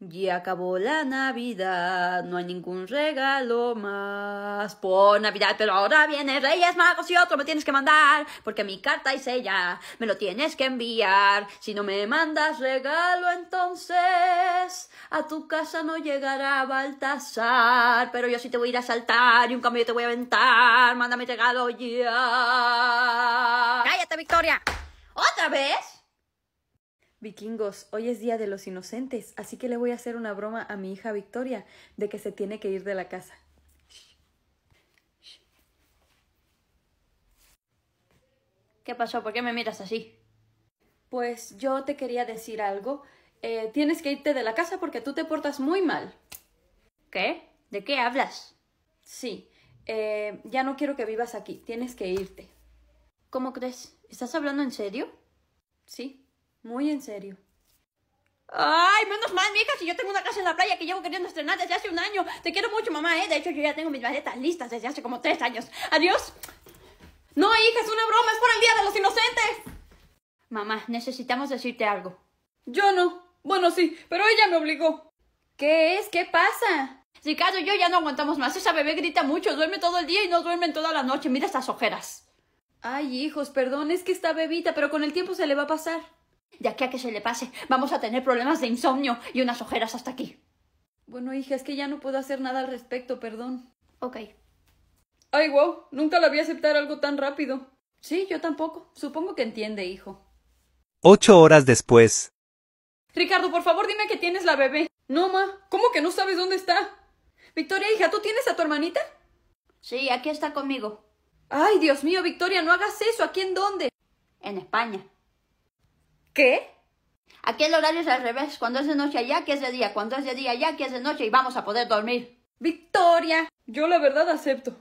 Ya acabó la Navidad, no hay ningún regalo más por Navidad, pero ahora viene Reyes Magos y otro me tienes que mandar, porque mi carta es ella, me lo tienes que enviar. Si no me mandas regalo, entonces a tu casa no llegará Baltasar, pero yo sí te voy a ir a asaltar y un cambio te voy a aventar. Mándame regalo ya. ¡Cállate, Victoria! ¿Otra vez? Vikingos, hoy es Día de los Inocentes, así que le voy a hacer una broma a mi hija Victoria de que se tiene que ir de la casa. ¿Qué pasó? ¿Por qué me miras así? Pues yo te quería decir algo. Tienes que irte de la casa porque tú te portas muy mal. ¿Qué? ¿De qué hablas? Sí, ya no quiero que vivas aquí, tienes que irte. ¿Cómo crees? ¿Estás hablando en serio? Sí, muy en serio. ¡Ay, menos mal, mija! Si yo tengo una casa en la playa que llevo queriendo estrenar desde hace un año. Te quiero mucho, mamá, ¿eh? De hecho, yo ya tengo mis maletas listas desde hace como 3 años. ¡Adiós! No, hija, es una broma, es por el Día de los Inocentes. Mamá, necesitamos decirte algo. Yo no. Bueno, sí, pero ella me obligó. ¿Qué es? ¿Qué pasa? Ricardo y yo ya no aguantamos más. Esa bebé grita mucho, duerme todo el día y no duerme toda la noche. Mira estas ojeras. Ay, hijos, perdón, es que está bebita, pero con el tiempo se le va a pasar. De aquí a que se le pase, vamos a tener problemas de insomnio y unas ojeras hasta aquí. Bueno, hija, es que ya no puedo hacer nada al respecto, perdón. Ok. Ay, wow, nunca la vi aceptar algo tan rápido. Sí, yo tampoco. Supongo que entiende, hijo. 8 horas después. Ricardo, por favor, dime que tienes la bebé. No, ma, ¿cómo que no sabes dónde está? Victoria, hija, ¿tú tienes a tu hermanita? Sí, aquí está conmigo. Ay, Dios mío, Victoria, no hagas eso. ¿Aquí en dónde? En España. ¿Qué? Aquí el horario es al revés. Cuando es de noche allá, aquí es de día. Cuando es de día allá, aquí es de noche y vamos a poder dormir. Victoria, yo la verdad acepto.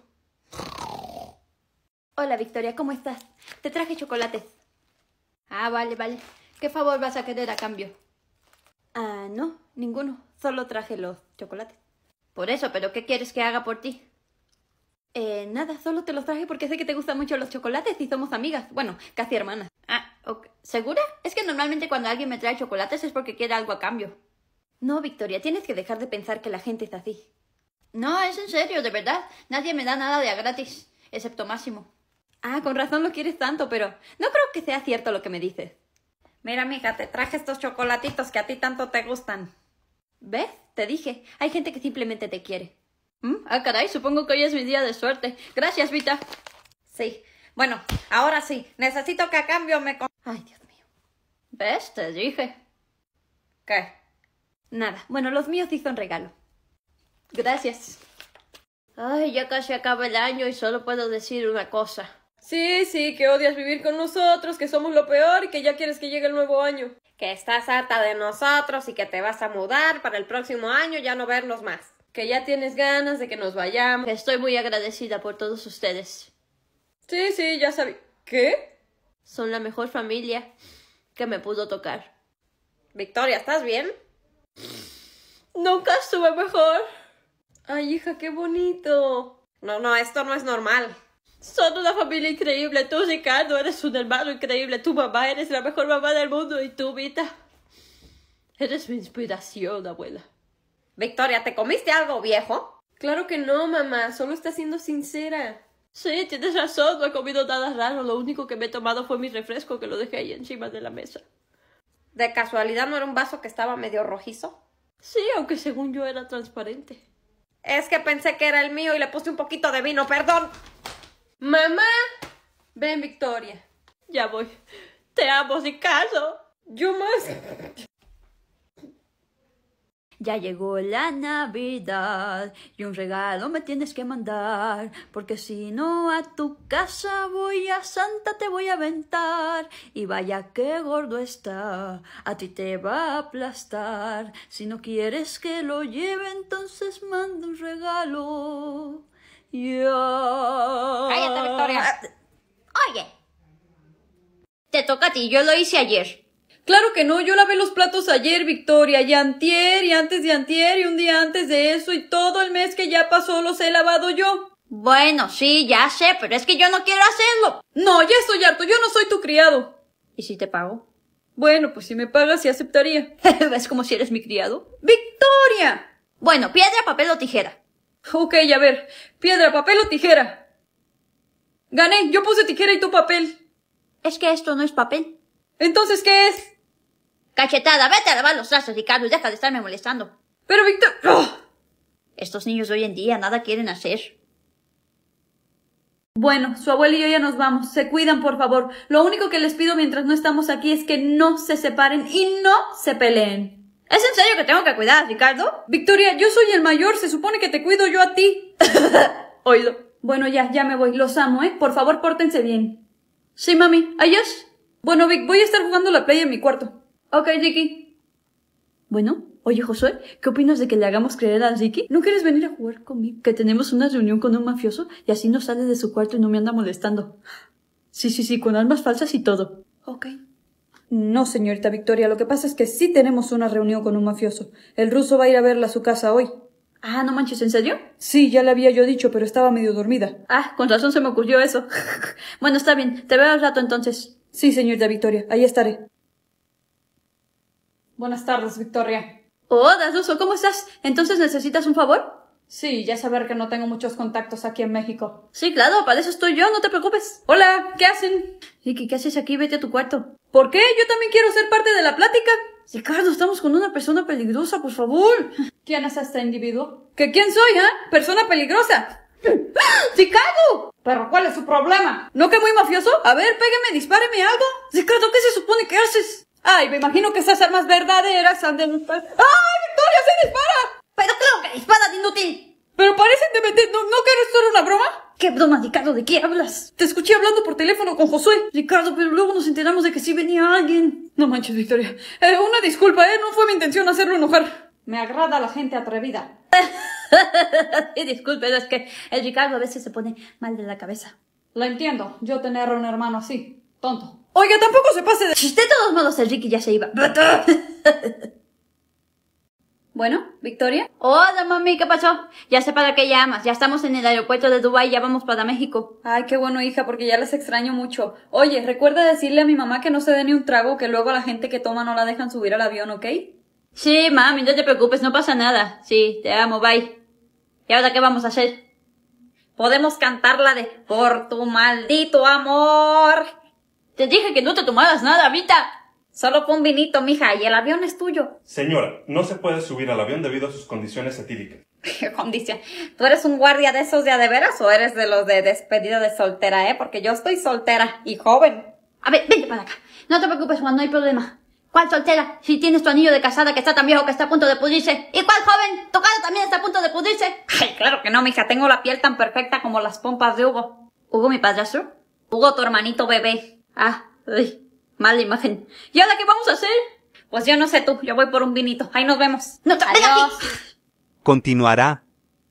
Hola, Victoria, ¿cómo estás? Te traje chocolates. Ah, vale, vale. ¿Qué favor vas a querer a cambio? Ah, no, ninguno. Solo traje los chocolates. Por eso, ¿pero qué quieres que haga por ti? Nada, solo te los traje porque sé que te gustan mucho los chocolates y somos amigas. Bueno, casi hermanas. Ah, ok. ¿Segura? Es que normalmente cuando alguien me trae chocolates es porque quiere algo a cambio. No, Victoria, tienes que dejar de pensar que la gente es así. No, es en serio, de verdad. Nadie me da nada de a gratis, excepto Máximo. Ah, con razón lo quieres tanto, pero no creo que sea cierto lo que me dices. Mira, mija, te traje estos chocolatitos que a ti tanto te gustan. ¿Ves? Te dije, hay gente que simplemente te quiere. Ah, caray, supongo que hoy es mi día de suerte. Gracias, Vita. Sí. Bueno, ahora sí. Necesito que a cambio me... Ay, Dios mío. ¿Ves? Te dije. ¿Qué? Nada. Bueno, los míos sí son regalo. Gracias. Ay, ya casi acaba el año y solo puedo decir una cosa. Sí, sí, que odias vivir con nosotros, que somos lo peor y que ya quieres que llegue el nuevo año. Que estás harta de nosotros y que te vas a mudar para el próximo año ya no vernos más. Que ya tienes ganas de que nos vayamos. Estoy muy agradecida por todos ustedes. Sí, sí, ya sabía. ¿Qué? Son la mejor familia que me pudo tocar. Victoria, ¿estás bien? Nunca estuve mejor. Ay, hija, qué bonito. No, esto no es normal. Son una familia increíble. Tú, Ricardo, eres un hermano increíble. Tu mamá, eres la mejor mamá del mundo. Y tú, Vita, eres mi inspiración, abuela. Victoria, ¿te comiste algo viejo? Claro que no, mamá. Solo está siendo sincera. Sí, tienes razón. No he comido nada raro. Lo único que me he tomado fue mi refresco que lo dejé ahí encima de la mesa. ¿De casualidad no era un vaso que estaba medio rojizo? Sí, aunque según yo era transparente. Es que pensé que era el mío y le puse un poquito de vino, perdón. ¡Mamá! Ven, Victoria. Ya voy. Te amo, Ricardo. Yo más. Ya llegó la Navidad y un regalo me tienes que mandar, porque si no a tu casa voy a Santa te voy a aventar, y vaya que gordo está, a ti te va a aplastar. Si no quieres que lo lleve, entonces manda un regalo. Ya. Cállate, Victoria. Oye, te toca a ti, yo lo hice ayer. Claro que no, yo lavé los platos ayer, Victoria, y antier, y antes de antier, y un día antes de eso, y todo el mes que ya pasó los he lavado yo. Bueno, sí, ya sé, pero es que yo no quiero hacerlo. No, ya estoy harto, yo no soy tu criado. ¿Y si te pago? Bueno, pues si me pagas sí aceptaría. ¿Ves como si eres mi criado? ¡Victoria! Bueno, piedra, papel o tijera. Ok, a ver. Piedra, papel o tijera. Gané, yo puse tijera y tú papel. Es que esto no es papel. Entonces, ¿qué es? Cachetada, vete a lavar los trastos, Ricardo, deja de estarme molestando. Pero Victor... ¡Oh! Estos niños de hoy en día nada quieren hacer. Bueno, su abuela y yo ya nos vamos. Se cuidan, por favor. Lo único que les pido mientras no estamos aquí es que no se separen y no se peleen. ¿Es en serio que tengo que cuidar, Ricardo? Victoria, yo soy el mayor. Se supone que te cuido yo a ti. Oído. Bueno, ya me voy. Los amo, ¿eh? Por favor, pórtense bien. Sí, mami. ¿Adiós? Bueno, Vic, voy a estar jugando la playa en mi cuarto. Ok, Ricky. Bueno, oye, Josué, ¿qué opinas de que le hagamos creer a Ricky? ¿No quieres venir a jugar conmigo? Que tenemos una reunión con un mafioso y así no sale de su cuarto y no me anda molestando. Sí, con armas falsas y todo. Ok. No, señorita Victoria, lo que pasa es que sí tenemos una reunión con un mafioso. El ruso va a ir a verla a su casa hoy. Ah, no manches, ¿en serio? Sí, ya le había yo dicho, pero estaba medio dormida. Ah, con razón se me ocurrió eso. Bueno, está bien, te veo al rato entonces. Sí, señorita Victoria, ahí estaré. Buenas tardes, Victoria. Hola, Ruso, ¿cómo estás? ¿Entonces necesitas un favor? Sí, ya saber que no tengo muchos contactos aquí en México. Sí, claro, para eso estoy yo, no te preocupes. Hola, ¿qué hacen? Ricky, ¿qué haces aquí? Vete a tu cuarto. ¿Por qué? Yo también quiero ser parte de la plática. Ricardo, estamos con una persona peligrosa, por favor. ¿Quién es este individuo? ¿Que quién soy, Persona peligrosa. ¡Ricardo! ¿Pero cuál es su problema? ¿No que muy mafioso? A ver, pégame, dispáreme algo. Ricardo, ¿qué se supone que haces? Ay, me imagino que esas armas verdaderas han de... ¡Ay, Victoria, se dispara! Pero claro que disparas, inútil. Pero parecen de meter... ¿No que esto era una broma? ¿Qué broma, Ricardo? ¿De qué hablas? Te escuché hablando por teléfono con Josué. Ricardo, pero luego nos enteramos de que sí venía alguien. No manches, Victoria. Una disculpa, no fue mi intención hacerlo enojar. Me agrada la gente atrevida. Sí, disculpe, es que el Ricardo a veces se pone mal de la cabeza. Lo entiendo. Yo tener un hermano así. Tonto. Oiga, tampoco se pase de... De todos modos, el Ricky ya se iba. Bueno, Victoria. Hola, mami, ¿qué pasó? Ya sé para qué llamas. Ya estamos en el aeropuerto de Dubái, ya vamos para México. Ay, qué bueno, hija, porque ya las extraño mucho. Oye, recuerda decirle a mi mamá que no se dé ni un trago, que luego a la gente que toma no la dejan subir al avión, ¿ok? Sí, mami, no te preocupes, no pasa nada. Sí, te amo, bye. ¿Y ahora qué vamos a hacer? Podemos cantar la de Por tu maldito amor. Te dije que no te tomaras nada, Vita. Solo fue un vinito, mija, y el avión es tuyo. Señora, no se puede subir al avión debido a sus condiciones etílicas. ¿Qué condición? ¿Tú eres un guardia de esos de a de veras o eres de los de despedida de soltera, Porque yo estoy soltera y joven. A ver, vente para acá. No te preocupes, Juan, no hay problema. ¿Cuál soltera? Si tienes tu anillo de casada que está tan viejo que está a punto de pudrirse. ¿Y cuál joven? Tu cara también está a punto de pudrirse. Ay, claro que no, mija. Tengo la piel tan perfecta como las pompas de Hugo. ¿Hugo, mi padrastro? Hugo, tu hermanito bebé. Ah, uy, mala imagen. ¿Y ahora qué vamos a hacer? Pues yo no sé tú. Yo voy por un vinito. Ahí nos vemos. No te Adiós. Continuará.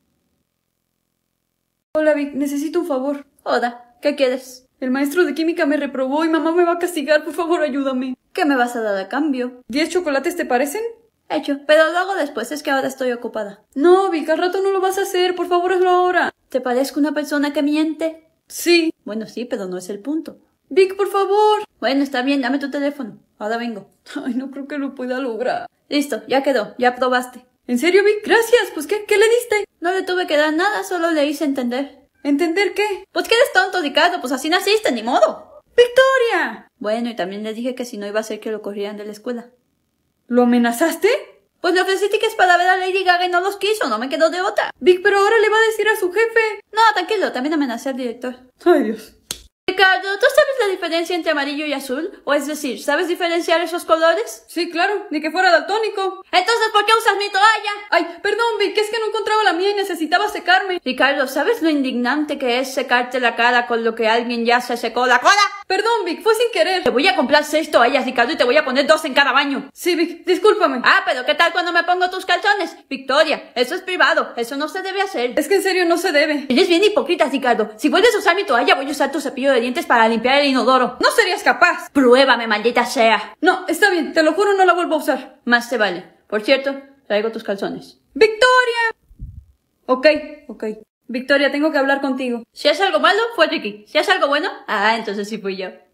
Hola, Vic, necesito un favor. Hola, ¿qué quieres? El maestro de química me reprobó y mamá me va a castigar. Por favor, ayúdame. ¿Qué me vas a dar a cambio? 10 chocolates, ¿te parecen? Hecho, pero lo hago después, es que ahora estoy ocupada. No, Vic, al rato no lo vas a hacer. Por favor, hazlo ahora. ¿Te parezco una persona que miente? Sí. Bueno, sí, pero no es el punto. Vic, por favor. Bueno, está bien, dame tu teléfono. Ahora vengo. Ay, no creo que lo pueda lograr. Listo, ya quedó, ya probaste. ¿En serio, Vic? Gracias. Pues, ¿qué le diste? No le tuve que dar nada, solo le hice entender. ¿Entender qué? Pues que eres tonto, Ricardo, pues así naciste, ni modo. ¡Victoria! Bueno, y también le dije que si no iba a hacer que lo corrieran de la escuela. ¿Lo amenazaste? Pues le ofrecí tickets para ver a Lady Gaga y no los quiso, no me quedó de otra. Vic, pero ahora le va a decir a su jefe. No, tranquilo, también amenacé al director. Ay, Dios. Ricardo, ¿tú sabes la diferencia entre amarillo y azul? O es decir, ¿sabes diferenciar esos colores? Sí, claro, ni que fuera daltónico. Entonces, ¿por qué usas mi toalla? Ay, perdón, Vic, es que no encontraba la mía y necesitaba secarme. Ricardo, ¿sabes lo indignante que es secarte la cara con lo que alguien ya se secó la cola? Perdón, Vic, fue sin querer. Te voy a comprar 6 toallas, Ricardo, y te voy a poner 2 en cada baño. Sí, Vic, discúlpame. Ah, pero ¿qué tal cuando me pongo tus calzones? Victoria, eso es privado, eso no se debe hacer. Es que en serio no se debe. Eres bien hipócrita, Ricardo. Si vuelves a usar mi toalla, voy a usar tu cepillo de dientes para limpiar el inodoro. No serías capaz. Pruébame, maldita sea. No, está bien, te lo juro, no la vuelvo a usar. Más te vale. Por cierto, traigo tus calzones. ¡Victoria! Ok. Victoria, tengo que hablar contigo. Si es algo malo, fue Ricky. Si es algo bueno, entonces sí fui yo.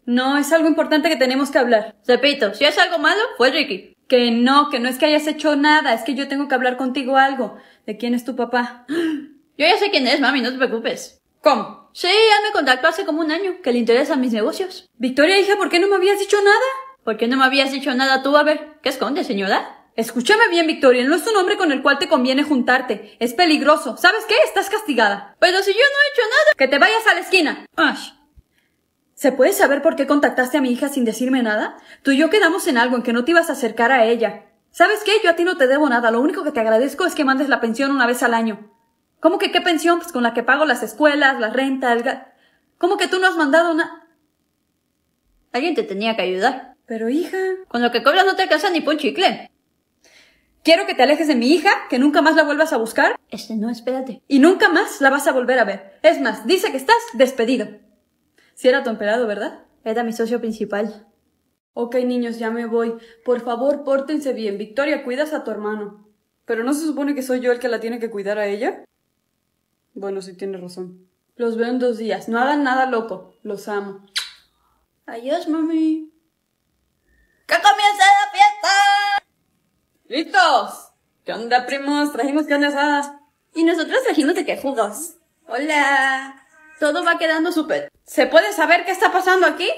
No, es algo importante que tenemos que hablar. Repito, si es algo malo, fue Ricky. Que no es que hayas hecho nada, es que yo tengo que hablar contigo algo. ¿De quién es tu papá? Yo ya sé quién es, mami, no te preocupes. ¿Cómo? Sí, él me contactó hace como un año, que le interesan mis negocios. Victoria, hija, ¿por qué no me habías dicho nada? ¿Por qué no me habías dicho nada tú? A ver, ¿qué escondes, señora? Escúchame bien, Victoria, no es un hombre con el cual te conviene juntarte. Es peligroso. ¿Sabes qué? Estás castigada. Pero si yo no he hecho nada. ¡Que te vayas a la esquina! Ay. ¿Se puede saber por qué contactaste a mi hija sin decirme nada? Tú y yo quedamos en algo, en que no te ibas a acercar a ella. ¿Sabes qué? Yo a ti no te debo nada. Lo único que te agradezco es que mandes la pensión una vez al año. ¿Cómo que qué pensión? Pues con la que pago las escuelas, la renta, el gas. ¿Cómo que tú no has mandado nada? Alguien te tenía que ayudar. Pero hija... Con lo que cobras no te alcanza ni por un chicle. Quiero que te alejes de mi hija, que nunca más la vuelvas a buscar. No, espérate. Y nunca más la vas a volver a ver. Es más, dice que estás despedido. Si era tu empleado, ¿verdad? Era mi socio principal. Ok, niños, ya me voy. Por favor, pórtense bien. Victoria, cuidas a tu hermano. ¿Pero no se supone que soy yo el que la tiene que cuidar a ella? Bueno, sí tienes razón. Los veo en 2 días. No hagan nada loco. Los amo. Adiós, mami. ¡Que comience la fiesta! ¡Listos! ¿Qué onda, primos? Trajimos carne asada. Y nosotros trajimos de qué jugos. Hola. Todo va quedando súper. ¿Se puede saber qué está pasando aquí?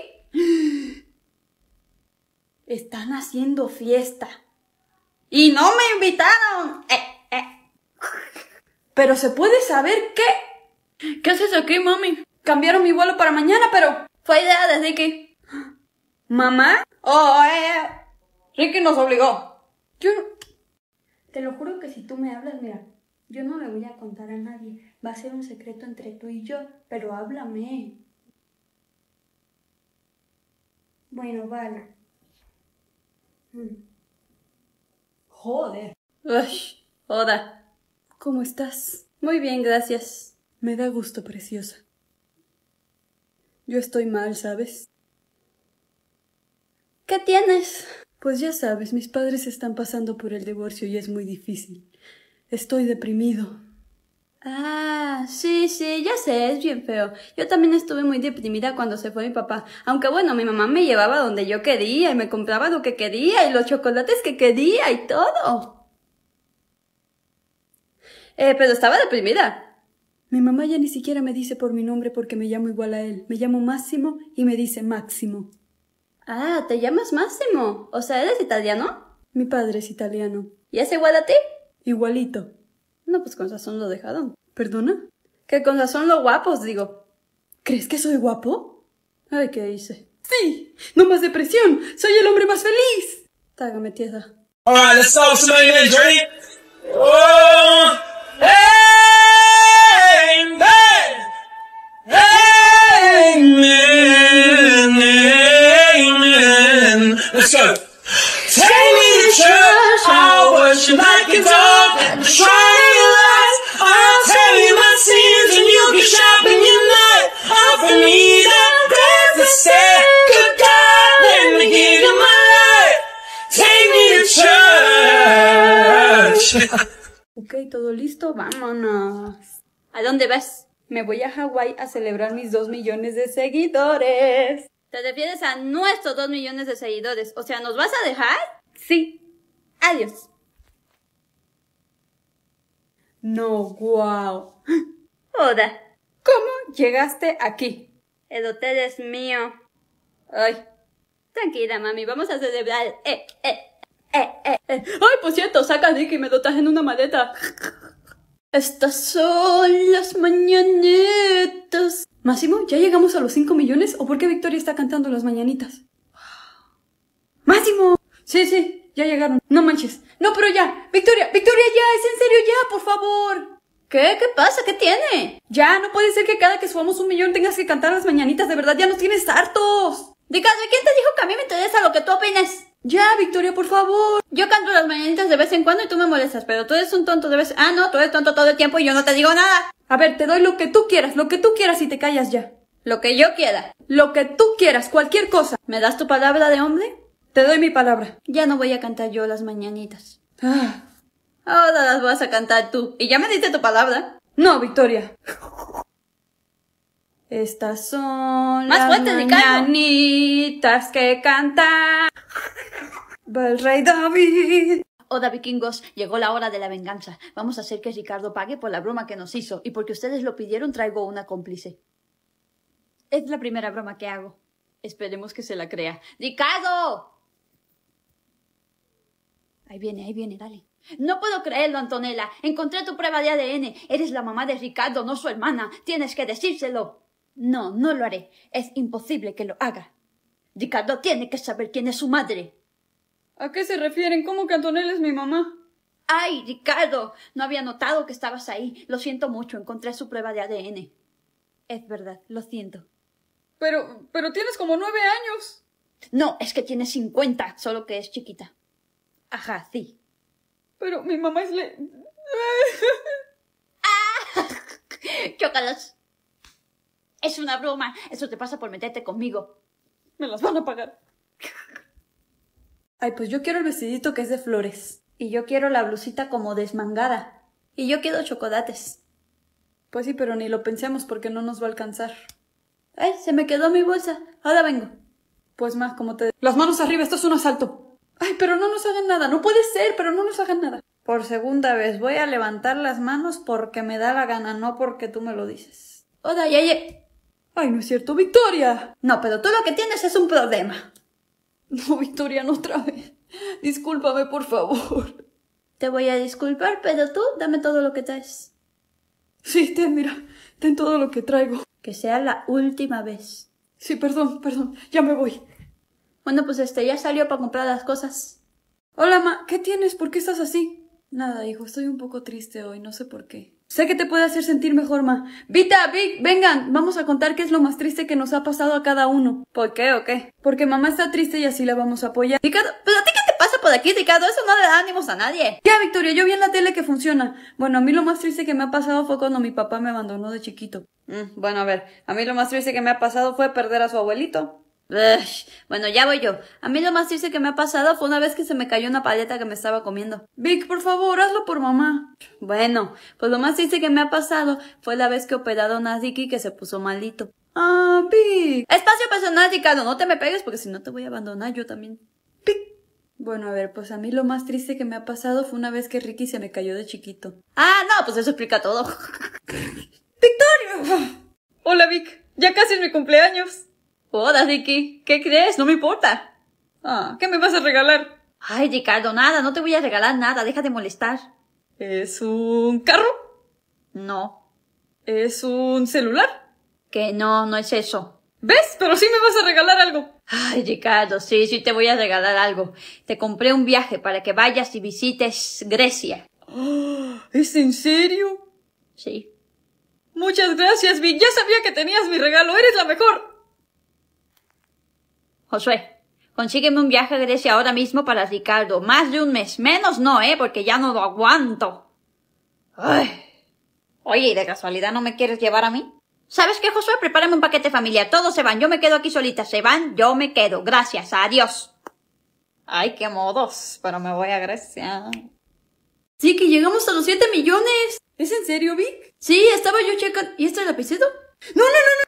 Están haciendo fiesta. ¡Y no me invitaron! ¿Pero se puede saber qué? ¿Qué haces aquí, mami? Cambiaron mi vuelo para mañana, pero... Fue idea de Ricky. ¿Mamá? Oh, Ricky nos obligó. Yo... Te lo juro que si tú me hablas, mira, yo no le voy a contar a nadie. Va a ser un secreto entre tú y yo, pero háblame. Bueno, vale. Joder. Uy, hola. ¿Cómo estás? Muy bien, gracias. Me da gusto, preciosa. Yo estoy mal, ¿sabes? ¿Qué tienes? Pues ya sabes, mis padres están pasando por el divorcio y es muy difícil. Estoy deprimido. Ah, sí, ya sé, es bien feo. Yo también estuve muy deprimida cuando se fue mi papá. Aunque bueno, mi mamá me llevaba donde yo quería y me compraba lo que quería y los chocolates que quería y todo. Pero estaba deprimida. Mi mamá ya ni siquiera me dice por mi nombre porque me llamo igual a él. Me llamo Máximo y me dice Máximo. Ah, ¿te llamas Máximo? O sea, ¿eres italiano? Mi padre es italiano. ¿Y es igual a ti? Igualito. No, pues con razón lo dejaron. ¿Perdona? Que con razón lo guapos, digo. ¿Crees que soy guapo? Ay, ¿qué hice? ¡Sí! ¡No más depresión! ¡Soy el hombre más feliz! Tágame, tierra. Alright, let's talk some names, ready? Oh, amen. Amen. Amen. Let's go. Take me to church, I'll worship like a dog and shine your lights. I'll tell you my sins and you can sharpen your knife. Offer me that breath to say good God, let me give you my life. Take me to church. Ok, ¿todo listo? ¡Vámonos! ¿A dónde vas? Me voy a Hawái a celebrar mis 2 millones de seguidores. Te refieres a nuestros 2 millones de seguidores. O sea, ¿nos vas a dejar? Sí. Adiós. No, wow. Hola. ¿Cómo llegaste aquí? El hotel es mío. Ay. Tranquila, mami. Vamos a celebrar. Ay, por cierto, saca a Ricky y me lo traje en una maleta. Estas son las mañanitas. Máximo, ¿ya llegamos a los 5 millones? ¿O por qué Victoria está cantando las mañanitas? ¡Máximo! Sí, ya llegaron. No manches. No, pero ya. Victoria, ya. Es en serio ya, por favor. ¿Qué? ¿Qué pasa? ¿Qué tiene? Ya, no puede ser que cada que subamos 1 millón tengas que cantar las mañanitas. De verdad, ya nos tienes hartos. Ricardo, ¿quién te dijo que a mí me interesa lo que tú opines? Ya, Victoria, por favor. Yo canto las mañanitas de vez en cuando y tú me molestas, pero tú eres un tonto de vez... Ah, no, tú eres tonto todo el tiempo y yo no te digo nada. A ver, te doy lo que tú quieras y te callas ya. Lo que yo quiera. Lo que tú quieras, cualquier cosa. ¿Me das tu palabra de hombre? Te doy mi palabra. Ya no voy a cantar yo las mañanitas. Ah. Ahora las vas a cantar tú. Y ya me diste tu palabra. No, Victoria. Estas son Más las fuerte, Ricardo. mañanitas que canta va el rey David. Hola, vikingos, llegó la hora de la venganza. Vamos a hacer que Ricardo pague por la broma que nos hizo, y porque ustedes lo pidieron traigo una cómplice. Es la primera broma que hago. Esperemos que se la crea. ¡Ricardo! Ahí viene, dale. No puedo creerlo, Antonella. Encontré tu prueba de ADN. Eres la mamá de Ricardo, no su hermana. Tienes que decírselo. No, no lo haré. Es imposible que lo haga. Ricardo tiene que saber quién es su madre. ¿A qué se refieren? ¿Cómo que Antonella es mi mamá? ¡Ay, Ricardo! No había notado que estabas ahí. Lo siento mucho, encontré su prueba de ADN. Es verdad, lo siento. Pero tienes como 9 años. No, es que tiene 50, solo que es chiquita. Ajá, sí. Pero mi mamá es ¡Chócalas! Es una broma. Eso te pasa por meterte conmigo. Me las van a pagar. Ay, pues yo quiero el vestidito que es de flores. Y yo quiero la blusita como desmangada. Y yo quiero chocolates. Pues sí, pero ni lo pensemos porque no nos va a alcanzar. ¡Ay, se me quedó mi bolsa! Ahora vengo. Pues más, como te... Las manos arriba, esto es un asalto. Ay, pero no nos hagan nada. No puede ser, pero no nos hagan nada. Por segunda vez, voy a levantar las manos porque me da la gana, no porque tú me lo dices. ¡Hola, ya! Ay, no es cierto, Victoria. No, pero tú lo que tienes es un problema. No, Victoria, no otra vez. Discúlpame, por favor. Te voy a disculpar, pero tú dame todo lo que traes. Sí, mira, ten todo lo que traigo. Que sea la última vez. Sí, perdón, ya me voy. Bueno, pues ya salió para comprar las cosas. Hola, ma, ¿qué tienes? ¿Por qué estás así? Nada, hijo, estoy un poco triste hoy, no sé por qué. Sé que te puede hacer sentir mejor, ma. Vita, Vic, vengan, vamos a contar qué es lo más triste que nos ha pasado a cada uno. ¿Por qué o qué? Porque mamá está triste y así la vamos a apoyar. Ricardo, ¿pero a ti qué te pasa por aquí, Ricardo? Eso no le da ánimos a nadie. Ya, Victoria, yo vi en la tele que funciona. Bueno, a mí lo más triste que me ha pasado fue cuando mi papá me abandonó de chiquito. Bueno, a ver, a mí lo más triste que me ha pasado fue perder a su abuelito. Bueno, ya voy yo. A mí lo más triste que me ha pasado fue una vez que se me cayó una paleta que me estaba comiendo. Vic, por favor, hazlo por mamá. Bueno, pues lo más triste que me ha pasado fue la vez que operaron a Ricky que se puso malito. Ah, Vic. Espacio personal, Ricardo, no te me pegues porque si no te voy a abandonar yo también. Vic. Bueno, a ver, pues a mí lo más triste que me ha pasado fue una vez que Ricky se me cayó de chiquito. Ah, no, pues eso explica todo. ¡Victoria! Hola, Vic. Ya casi es mi cumpleaños. Hola, Ricky. ¿Qué crees? No me importa. Ah, ¿qué me vas a regalar? Ay, Ricardo, nada, no te voy a regalar nada, deja de molestar. ¿Es un carro? No. ¿Es un celular? Que no, no es eso. ¿Ves? Pero sí me vas a regalar algo. Ay, Ricardo, sí te voy a regalar algo. Te compré un viaje para que vayas y visites Grecia. ¿Es en serio? Sí. Muchas gracias, Vic. Ya sabía que tenías mi regalo. Eres la mejor. Josué, consígueme un viaje a Grecia ahora mismo para Ricardo. Más de un mes. Menos no, porque ya no lo aguanto. Ay. Oye, ¿y de casualidad no me quieres llevar a mí? ¿Sabes qué, Josué? Prepárame un paquete familiar. Todos se van. Yo me quedo aquí solita. Se van, yo me quedo. Gracias. Adiós. Ay, qué modos. Pero me voy a Grecia. Sí, que llegamos a los 7 millones. ¿Es en serio, Vic? Sí, estaba yo checando. ¿Y este es el lapicero? No.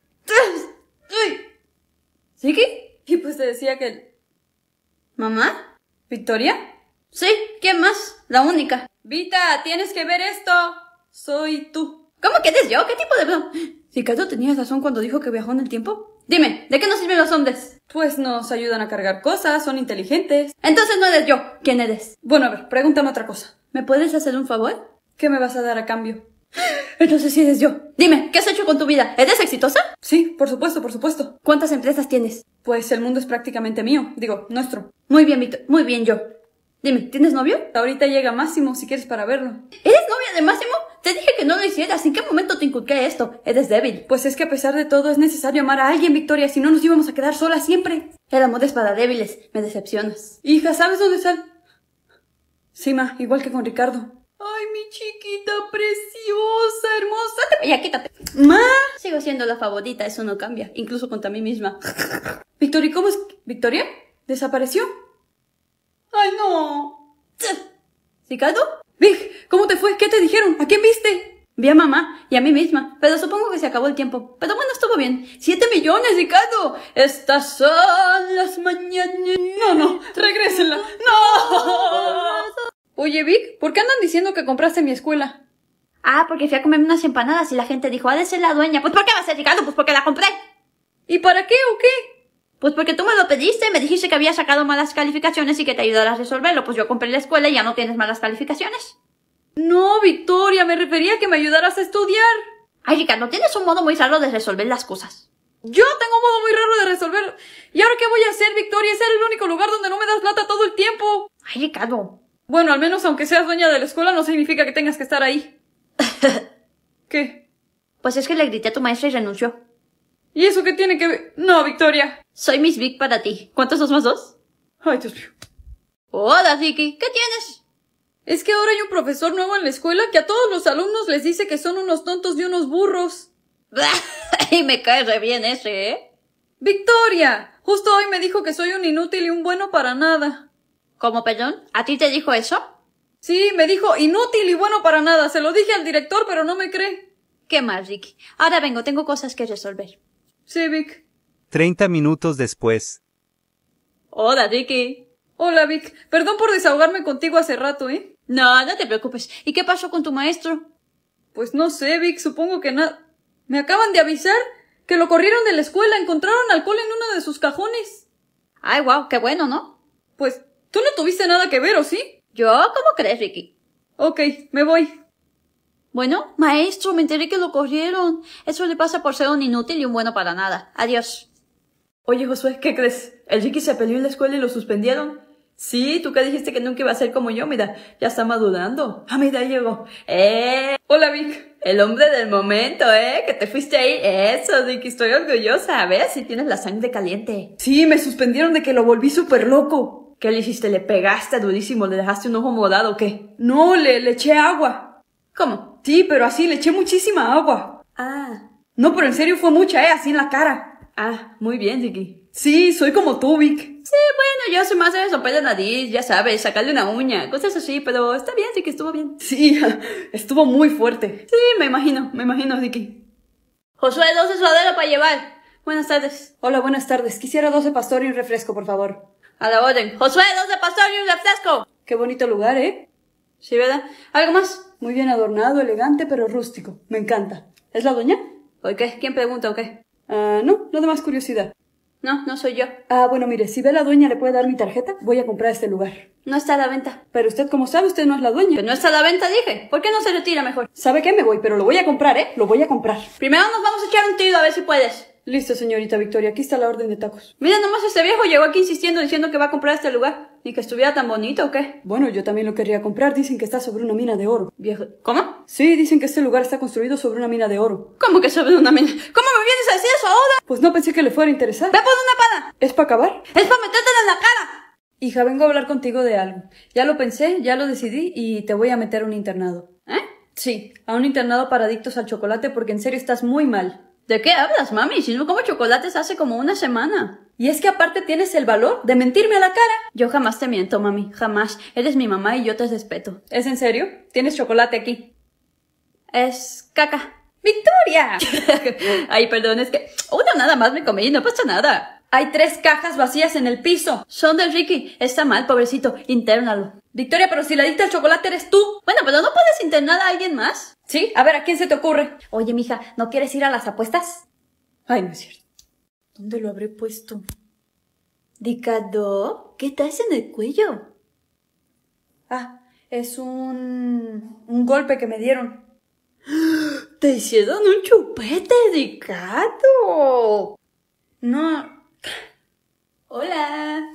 ¿Sí qué? Y pues te decía que... ¿Mamá? ¿Victoria? Sí, ¿quién más? La única. Vita, tienes que ver esto. Soy tú. ¿Cómo que eres yo? ¿Qué tipo de broma? ¿Ricardo tenía razón cuando dijo que viajó en el tiempo? Dime, ¿de qué nos sirven los hombres? Pues nos ayudan a cargar cosas, son inteligentes. Entonces no eres yo. ¿Quién eres? Bueno, a ver, pregúntame otra cosa. ¿Me puedes hacer un favor? ¿Qué me vas a dar a cambio? Entonces sí eres yo. Dime, ¿qué has hecho con tu vida? ¿Eres exitosa? Sí, por supuesto. ¿Cuántas empresas tienes? Pues el mundo es prácticamente mío. Digo, nuestro. Muy bien, Víctor. Muy bien, yo. Dime, ¿tienes novio? Ahorita llega Máximo, si quieres para verlo. ¿Eres novia de Máximo? Te dije que no lo hicieras. ¿En qué momento te inculqué esto? Eres débil. Pues es que a pesar de todo es necesario amar a alguien, Victoria, si no nos íbamos a quedar solas siempre. El amor es para débiles. Me decepcionas. Hija, ¿sabes dónde está? Sí, ma, igual que con Ricardo. Ay, mi chiquita preciosa, hermosa. Ya, quítate. Ma. Sigo siendo la favorita, eso no cambia. Incluso contra mí misma. Victoria, ¿cómo es? ¿Victoria? ¿Desapareció? Ay, no. ¿Ricardo? Vic, ¿cómo te fue? ¿Qué te dijeron? ¿A quién viste? Vi a mamá y a mí misma, pero supongo que se acabó el tiempo. Pero bueno, estuvo todo bien. 7 millones, Ricardo. Estas son las mañanas. No, regrésenla. ¡No! Oye, Vic, ¿por qué andan diciendo que compraste mi escuela? Ah, porque fui a comerme unas empanadas y la gente dijo, ha de ser la dueña. Pues, ¿por qué va a ser, Ricardo? Pues porque la compré. ¿Y para qué o qué? Pues porque tú me lo pediste, me dijiste que había sacado malas calificaciones y que te ayudara a resolverlo. Pues yo compré la escuela y ya no tienes malas calificaciones. No, Victoria, me refería a que me ayudaras a estudiar. Ay, Ricardo, tienes un modo muy raro de resolver las cosas. Yo tengo un modo muy raro de resolver. ¿Y ahora qué voy a hacer, Victoria? Ese es el único lugar donde no me das plata todo el tiempo. Ay, Ricardo. Bueno, al menos aunque seas dueña de la escuela no significa que tengas que estar ahí. ¿Qué? Pues es que le grité a tu maestra y renunció. ¿Y eso qué tiene que ver? No, Victoria. Soy Miss Vic para ti. ¿Cuántos 2 más 2? Ay, Dios mío. Hola, Vicky. ¿Qué tienes? Es que ahora hay un profesor nuevo en la escuela que a todos los alumnos les dice que son unos tontos y unos burros. Y me cae re bien ese, ¿eh? Victoria, justo hoy me dijo que soy un inútil y un bueno para nada. ¿Cómo, perdón? ¿A ti te dijo eso? Sí, me dijo inútil y bueno para nada. Se lo dije al director, pero no me cree. ¿Qué más, Vicky? Ahora vengo, tengo cosas que resolver. Sí, Vic. 30 minutos después. Hola, Vicky. Hola, Vic. Perdón por desahogarme contigo hace rato, ¿eh? No, no te preocupes. ¿Y qué pasó con tu maestro? Pues no sé, Vic. Supongo que nada. Me acaban de avisar que lo corrieron de la escuela. Encontraron alcohol en uno de sus cajones. Ay, wow, qué bueno, ¿no? Pues, ¿tú no tuviste nada que ver, o sí? ¿Yo? ¿Cómo crees, Vicky? Ok, me voy. Bueno, maestro, me enteré que lo corrieron. Eso le pasa por ser un inútil y un bueno para nada. Adiós. Oye, Josué, ¿qué crees? El Ricky se peleó en la escuela y lo suspendieron. Sí, tú que dijiste que nunca iba a ser como yo, mira, ya está madurando. Ah, mira, llegó. Hola, Vic. El hombre del momento, que te fuiste ahí. Eso, Ricky, estoy orgullosa. A ver si tienes la sangre caliente. Sí, me suspendieron de que lo volví súper loco. ¿Qué le hiciste? ¿Le pegaste durísimo? ¿Le dejaste un ojo morado o qué? No, le eché agua. ¿Cómo? Sí, pero así, le eché muchísima agua. Ah. No, pero en serio fue mucha, así en la cara. Ah, muy bien, Ricky. Sí, soy como tú, Vic. Sí, bueno, yo soy más de romper la nariz, ya sabes, sacarle una uña, cosas así, pero está bien, sí que estuvo bien. Sí, estuvo muy fuerte. Sí, me imagino, Ricky. Josué, 2 de suadero para llevar. Buenas tardes. Hola, buenas tardes. Quisiera 2 de pastor y un refresco, por favor. A la orden. Josué, 2 de pastor y un refresco. Qué bonito lugar, ¿eh? Sí, ¿verdad? ¿Algo más? Muy bien adornado, elegante, pero rústico. Me encanta. ¿Es la doña? ¿Por qué? ¿Quién pregunta o qué? No, nada más curiosidad. No, no soy yo. Ah, bueno, mire, si ve a la dueña le puede dar mi tarjeta, voy a comprar este lugar. No está a la venta. Pero usted, como sabe, usted no es la dueña. Que no está a la venta, dije. ¿Por qué no se retira mejor? ¿Sabe qué? Me voy, pero lo voy a comprar, Lo voy a comprar. Primero nos vamos a echar un tiro a ver si puedes. Listo, señorita Victoria, aquí está la orden de tacos. Mira, nomás este viejo llegó aquí insistiendo diciendo que va a comprar este lugar. Ni que estuviera tan bonito, ¿o qué? Bueno, yo también lo querría comprar. Dicen que está sobre una mina de oro. Viejo, ¿cómo? Sí, dicen que este lugar está construido sobre una mina de oro. ¿Cómo que sobre una mina? ¿Cómo me vienes a decir eso ahora? Pues no pensé que le fuera a interesar. ¡Ve por una pana! ¿Es para acabar? ¡Es para metértela en la cara! Hija, vengo a hablar contigo de algo. Ya lo pensé, ya lo decidí y te voy a meter a un internado. Sí, a un internado para adictos al chocolate porque en serio estás muy mal. ¿De qué hablas, mami? Si no como chocolates hace como una semana. Y es que aparte tienes el valor de mentirme a la cara. Yo jamás te miento, mami. Jamás. Eres mi mamá y yo te respeto. ¿Es en serio? Tienes chocolate aquí. Es caca. ¡Victoria! Ay, perdón, es que una nada más me comí y no pasa nada. Hay 3 cajas vacías en el piso. Son del Ricky. Está mal, pobrecito. Intérnalo. Victoria, pero si la adicta al chocolate eres tú. Bueno, pero ¿no puedes internar a alguien más? Sí, a ver, ¿a quién se te ocurre? Oye, mija, ¿no quieres ir a las apuestas? Ay, no es cierto. ¿Dónde lo habré puesto? Ricardo, ¿qué traes en el cuello? Ah, es un golpe que me dieron. ¿Te hicieron un chupete, Ricardo? No. Hola.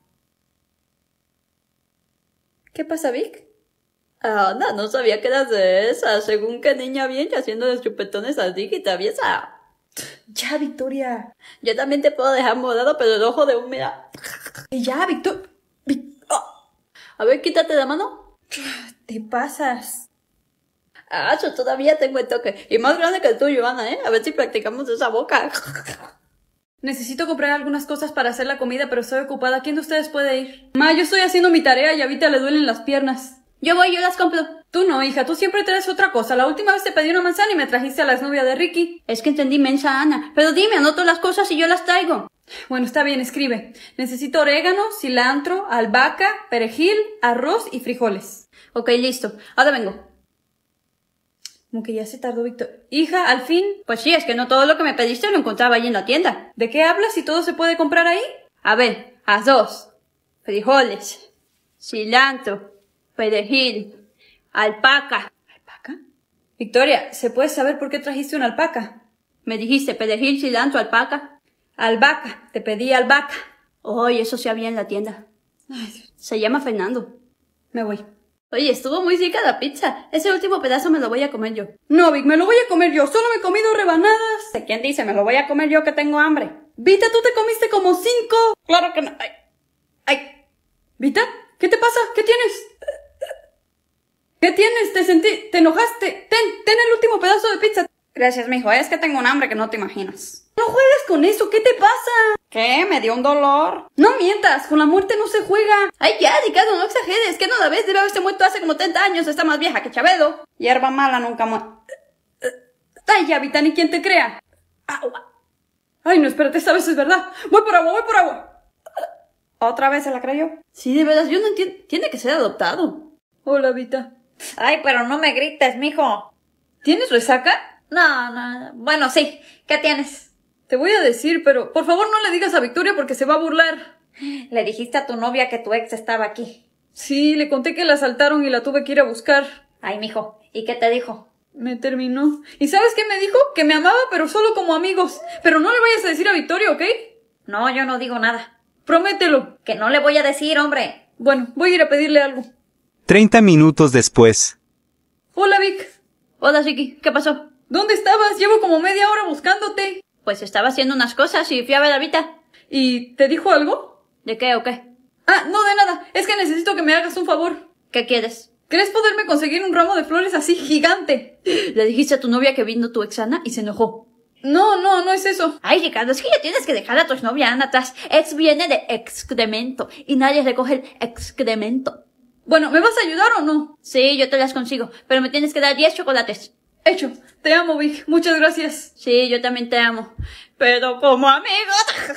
¿Qué pasa, Vic? Anda, no sabía que eras de esa. Según qué niña bien haciendo los chupetones a Ricky traviesa. Ya, Victoria. Yo también te puedo dejar morado, pero el ojo de un mira. Ya, Victoria. A ver, quítate la mano. Te pasas. Yo todavía tengo el toque. Y más grande que el tuyo, Ana, A ver si practicamos esa boca. Necesito comprar algunas cosas para hacer la comida, pero estoy ocupada. ¿Quién de ustedes puede ir? Ma, yo estoy haciendo mi tarea y ahorita le duelen las piernas. Yo voy, yo las compro. Tú no, hija, tú siempre traes otra cosa. La última vez te pedí una manzana y me trajiste a la exnovia de Ricky. Es que entendí mensa Ana. Pero dime, anoto las cosas y yo las traigo. Bueno, está bien, escribe. Necesito orégano, cilantro, albahaca, perejil, arroz y frijoles. Ok, listo. Ahora vengo. Como que ya se tardó, Víctor. Hija, al fin. Pues sí, es que no todo lo que me pediste lo encontraba ahí en la tienda. ¿De qué hablas si todo se puede comprar ahí? A ver, arroz, frijoles, cilantro, perejil, alpaca. ¿Alpaca? Victoria, ¿se puede saber por qué trajiste una alpaca? Me dijiste perejil, cilantro, alpaca. Albahaca, te pedí albahaca. Oye, eso sí había en la tienda. Ay, Dios. Se llama Fernando. Me voy. Oye, estuvo muy rica la pizza. Ese último pedazo me lo voy a comer yo. No, Vic, me lo voy a comer yo. Solo me he comido rebanadas. ¿De quién dice? Me lo voy a comer yo que tengo hambre. Vita, tú te comiste como 5. Claro que no. Ay. Ay. Vita, ¿qué te pasa? ¿Qué tienes? ¿Qué tienes? ¿Te enojaste? Ten el último pedazo de pizza. Gracias, mijo. Es que tengo un hambre que no te imaginas. No juegues con eso. ¿Qué te pasa? ¿Qué? ¿Me dio un dolor? No mientas. Con la muerte no se juega. Ay, ya, Ricardo, no exageres. ¿Qué no la ves? Debe haberse muerto hace como 30 años. Está más vieja que Chabelo. Hierba mala nunca muere. Ay, ya, Vita, ni quien te crea. Ay, no, espérate, esta vez es verdad. Voy por agua. ¿Otra vez se la creyó? Sí, de veras, yo no entiendo. Tiene que ser adoptado. Hola, Vita. Ay, pero no me grites, mijo. ¿Tienes resaca? No. Bueno, sí. ¿Qué tienes? Te voy a decir, pero por favor no le digas a Victoria porque se va a burlar. Le dijiste a tu novia que tu ex estaba aquí. Sí, le conté que la asaltaron y la tuve que ir a buscar. Ay, mijo. ¿Y qué te dijo? Me terminó. ¿Y sabes qué me dijo? Que me amaba, pero solo como amigos. Pero no le vayas a decir a Victoria, ¿ok? No, yo no digo nada. Promételo. Que no le voy a decir, hombre. Bueno, voy a ir a pedirle algo. 30 minutos después. Hola, Vic. Hola, Ricky. ¿Qué pasó? ¿Dónde estabas? Llevo como media hora buscándote. Pues estaba haciendo unas cosas y fui a ver a Vita. ¿Y te dijo algo? ¿De qué o qué? Ah, no, de nada. Es que necesito que me hagas un favor. ¿Qué quieres? ¿Crees poderme conseguir un ramo de flores así gigante? Le dijiste a tu novia que vino tu ex Ana y se enojó. No es eso. Ay, Ricardo, es que ya tienes que dejar a tu exnovia Ana atrás. Ex viene de excremento y nadie recoge el excremento. Bueno, ¿me vas a ayudar o no? Sí, yo te las consigo, pero me tienes que dar 10 chocolates. Hecho. Te amo, Vic. Muchas gracias. Sí, yo también te amo. Pero como amigo...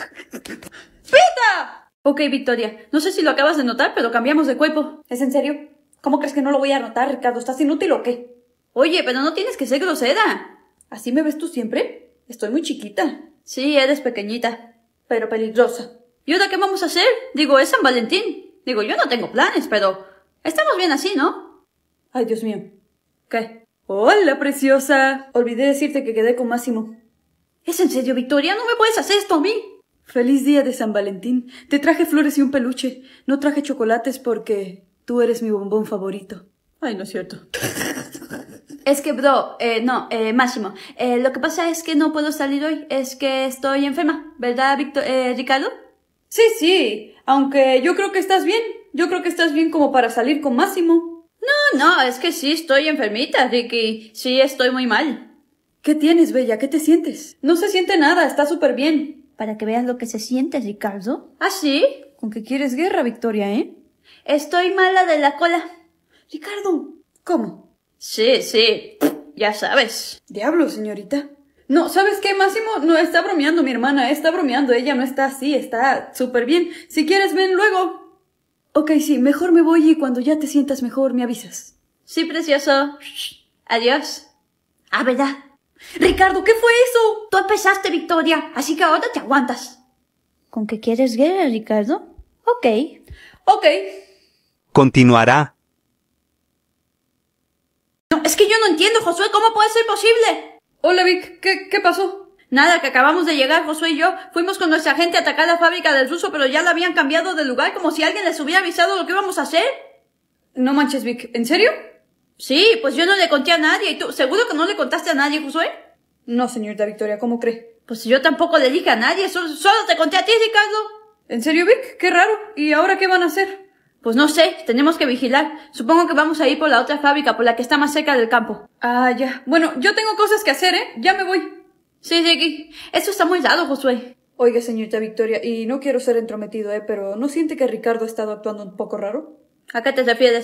¡Pita! Ok, Victoria, no sé si lo acabas de notar, pero cambiamos de cuerpo. ¿Es en serio? ¿Cómo crees que no lo voy a notar, Ricardo? ¿Estás inútil o qué? Oye, pero no tienes que ser grosera. ¿Así me ves tú siempre? Estoy muy chiquita. Sí, eres pequeñita. Pero peligrosa. ¿Y ahora qué vamos a hacer? Digo, es San Valentín. Digo, yo no tengo planes, pero... estamos bien así, ¿no? Ay, Dios mío. ¿Qué? Hola, preciosa. Olvidé decirte que quedé con Máximo. ¿Es en serio, Victoria? ¿No me puedes hacer esto a mí? Feliz día de San Valentín. Te traje flores y un peluche. No traje chocolates porque tú eres mi bombón favorito. Ay, no es cierto. Es que, Máximo. Lo que pasa es que no puedo salir hoy. Es que estoy enferma. ¿Verdad, Ricardo? Sí. Aunque yo creo que estás bien. Yo creo que estás bien como para salir con Máximo. No, es que sí estoy enfermita, Ricky. Sí, estoy muy mal. ¿Qué tienes, Bella? ¿Qué te sientes? No se siente nada, está súper bien. Para que veas lo que se siente, Ricardo. ¿Ah, sí? ¿Con qué quieres guerra, Victoria, Estoy mala de la cola. Ricardo. ¿Cómo? Sí. Ya sabes. Diablo, señorita. No, ¿sabes qué, Máximo? No, está bromeando mi hermana, está bromeando. Ella no está así, está súper bien. Si quieres, ven luego. Ok, sí, mejor me voy y cuando ya te sientas mejor me avisas. Sí, precioso. Adiós. Ah, ¿verdad? Ricardo, ¿qué fue eso? Tú empezaste, Victoria, así que ahora te aguantas. ¿Con qué quieres guerra, Ricardo? Ok. Continuará. No, es que yo no entiendo, Josué, ¿cómo puede ser posible? Hola, Vic, ¿qué pasó? Nada, que acabamos de llegar, Josué y yo. Fuimos con nuestra gente a atacar la fábrica del ruso, pero ya la habían cambiado de lugar, como si alguien les hubiera avisado lo que íbamos a hacer. No manches, Vic, ¿en serio? Sí, pues yo no le conté a nadie. ¿Y tú? ¿Seguro que no le contaste a nadie, Josué? No, señorita Victoria, ¿cómo cree? Pues yo tampoco le dije a nadie, solo te conté a ti, Ricardo. ¿En serio, Vic? Qué raro. ¿Y ahora qué van a hacer? Pues no sé, tenemos que vigilar. Supongo que vamos a ir por la otra fábrica, por la que está más cerca del campo. Ah, ya. Bueno, yo tengo cosas que hacer, Ya me voy. Sí, Ricky. Eso está muy raro, Josué. Oiga, señorita Victoria, y no quiero ser entrometido, pero ¿no siente que Ricardo ha estado actuando un poco raro? ¿A qué te refieres?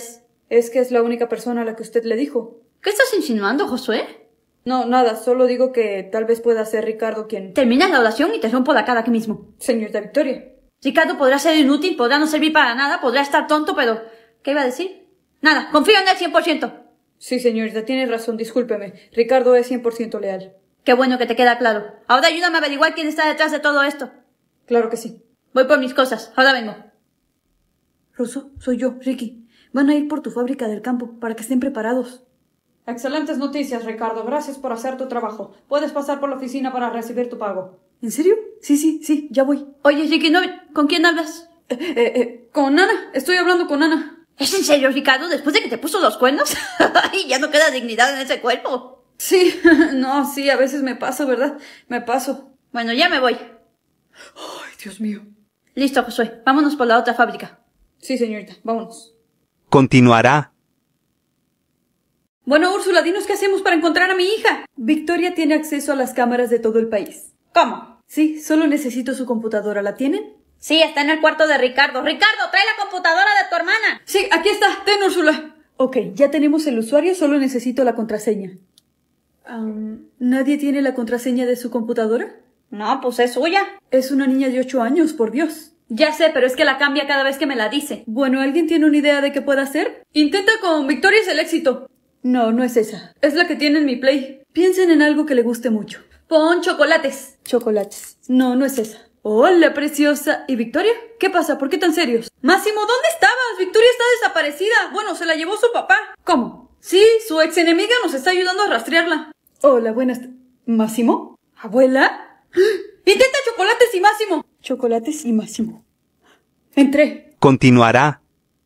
Es que es la única persona a la que usted le dijo. ¿Qué estás insinuando, Josué? No, nada, solo digo que tal vez pueda ser Ricardo quien... Termina la oración y te rompo la cara aquí mismo. Señorita Victoria. Ricardo podrá ser inútil, podrá no servir para nada, podrá estar tonto, pero... ¿Qué iba a decir? Nada, confío en él 100%. Sí, señorita, tiene razón, discúlpeme. Ricardo es 100% leal. Qué bueno que te queda claro. Ahora ayúdame a averiguar quién está detrás de todo esto. Claro que sí. Voy por mis cosas, ahora vengo. Rosso, soy yo, Ricky. Van a ir por tu fábrica del campo, para que estén preparados. Excelentes noticias, Ricardo. Gracias por hacer tu trabajo. Puedes pasar por la oficina para recibir tu pago. ¿En serio? Sí, ya voy. Oye, Ricky, ¿no? ¿Con quién hablas? Con Ana. Estoy hablando con Ana. ¿Es en serio, Ricardo? ¿Después de que te puso los cuernos? Y ya no queda dignidad en ese cuerpo. Sí, no, sí, a veces me paso, ¿verdad? Me paso. Bueno, ya me voy. Ay, Dios mío. Listo, Josué. Vámonos por la otra fábrica. Sí, señorita, vámonos. Continuará. Bueno, Úrsula, dinos qué hacemos para encontrar a mi hija. Victoria tiene acceso a las cámaras de todo el país. ¿Cómo? Sí, solo necesito su computadora. ¿La tienen? Sí, está en el cuarto de Ricardo. Ricardo, trae la computadora de tu hermana. Sí, aquí está. Ten, Úrsula. Ok, ya tenemos el usuario, solo necesito la contraseña. ¿Nadie tiene la contraseña de su computadora? No, pues es suya. Es una niña de 8 años, por Dios. Ya sé, pero es que la cambia cada vez que me la dice. Bueno, ¿alguien tiene una idea de qué pueda hacer? Intenta con Victoria es el éxito. No, no es esa. Es la que tiene en mi Play. Piensen en algo que le guste mucho. Pon chocolates. Chocolates. No, no es esa. Hola, preciosa. ¿Y Victoria? ¿Qué pasa? ¿Por qué tan serios? Máximo, ¿dónde estabas? Victoria está desaparecida. Bueno, se la llevó su papá. ¿Cómo? Sí, su ex enemiga nos está ayudando a rastrearla. Hola, buenas. ¿Máximo? ¿Abuela? Intenta chocolates y Máximo. Chocolates y Máximo. Entré. Continuará.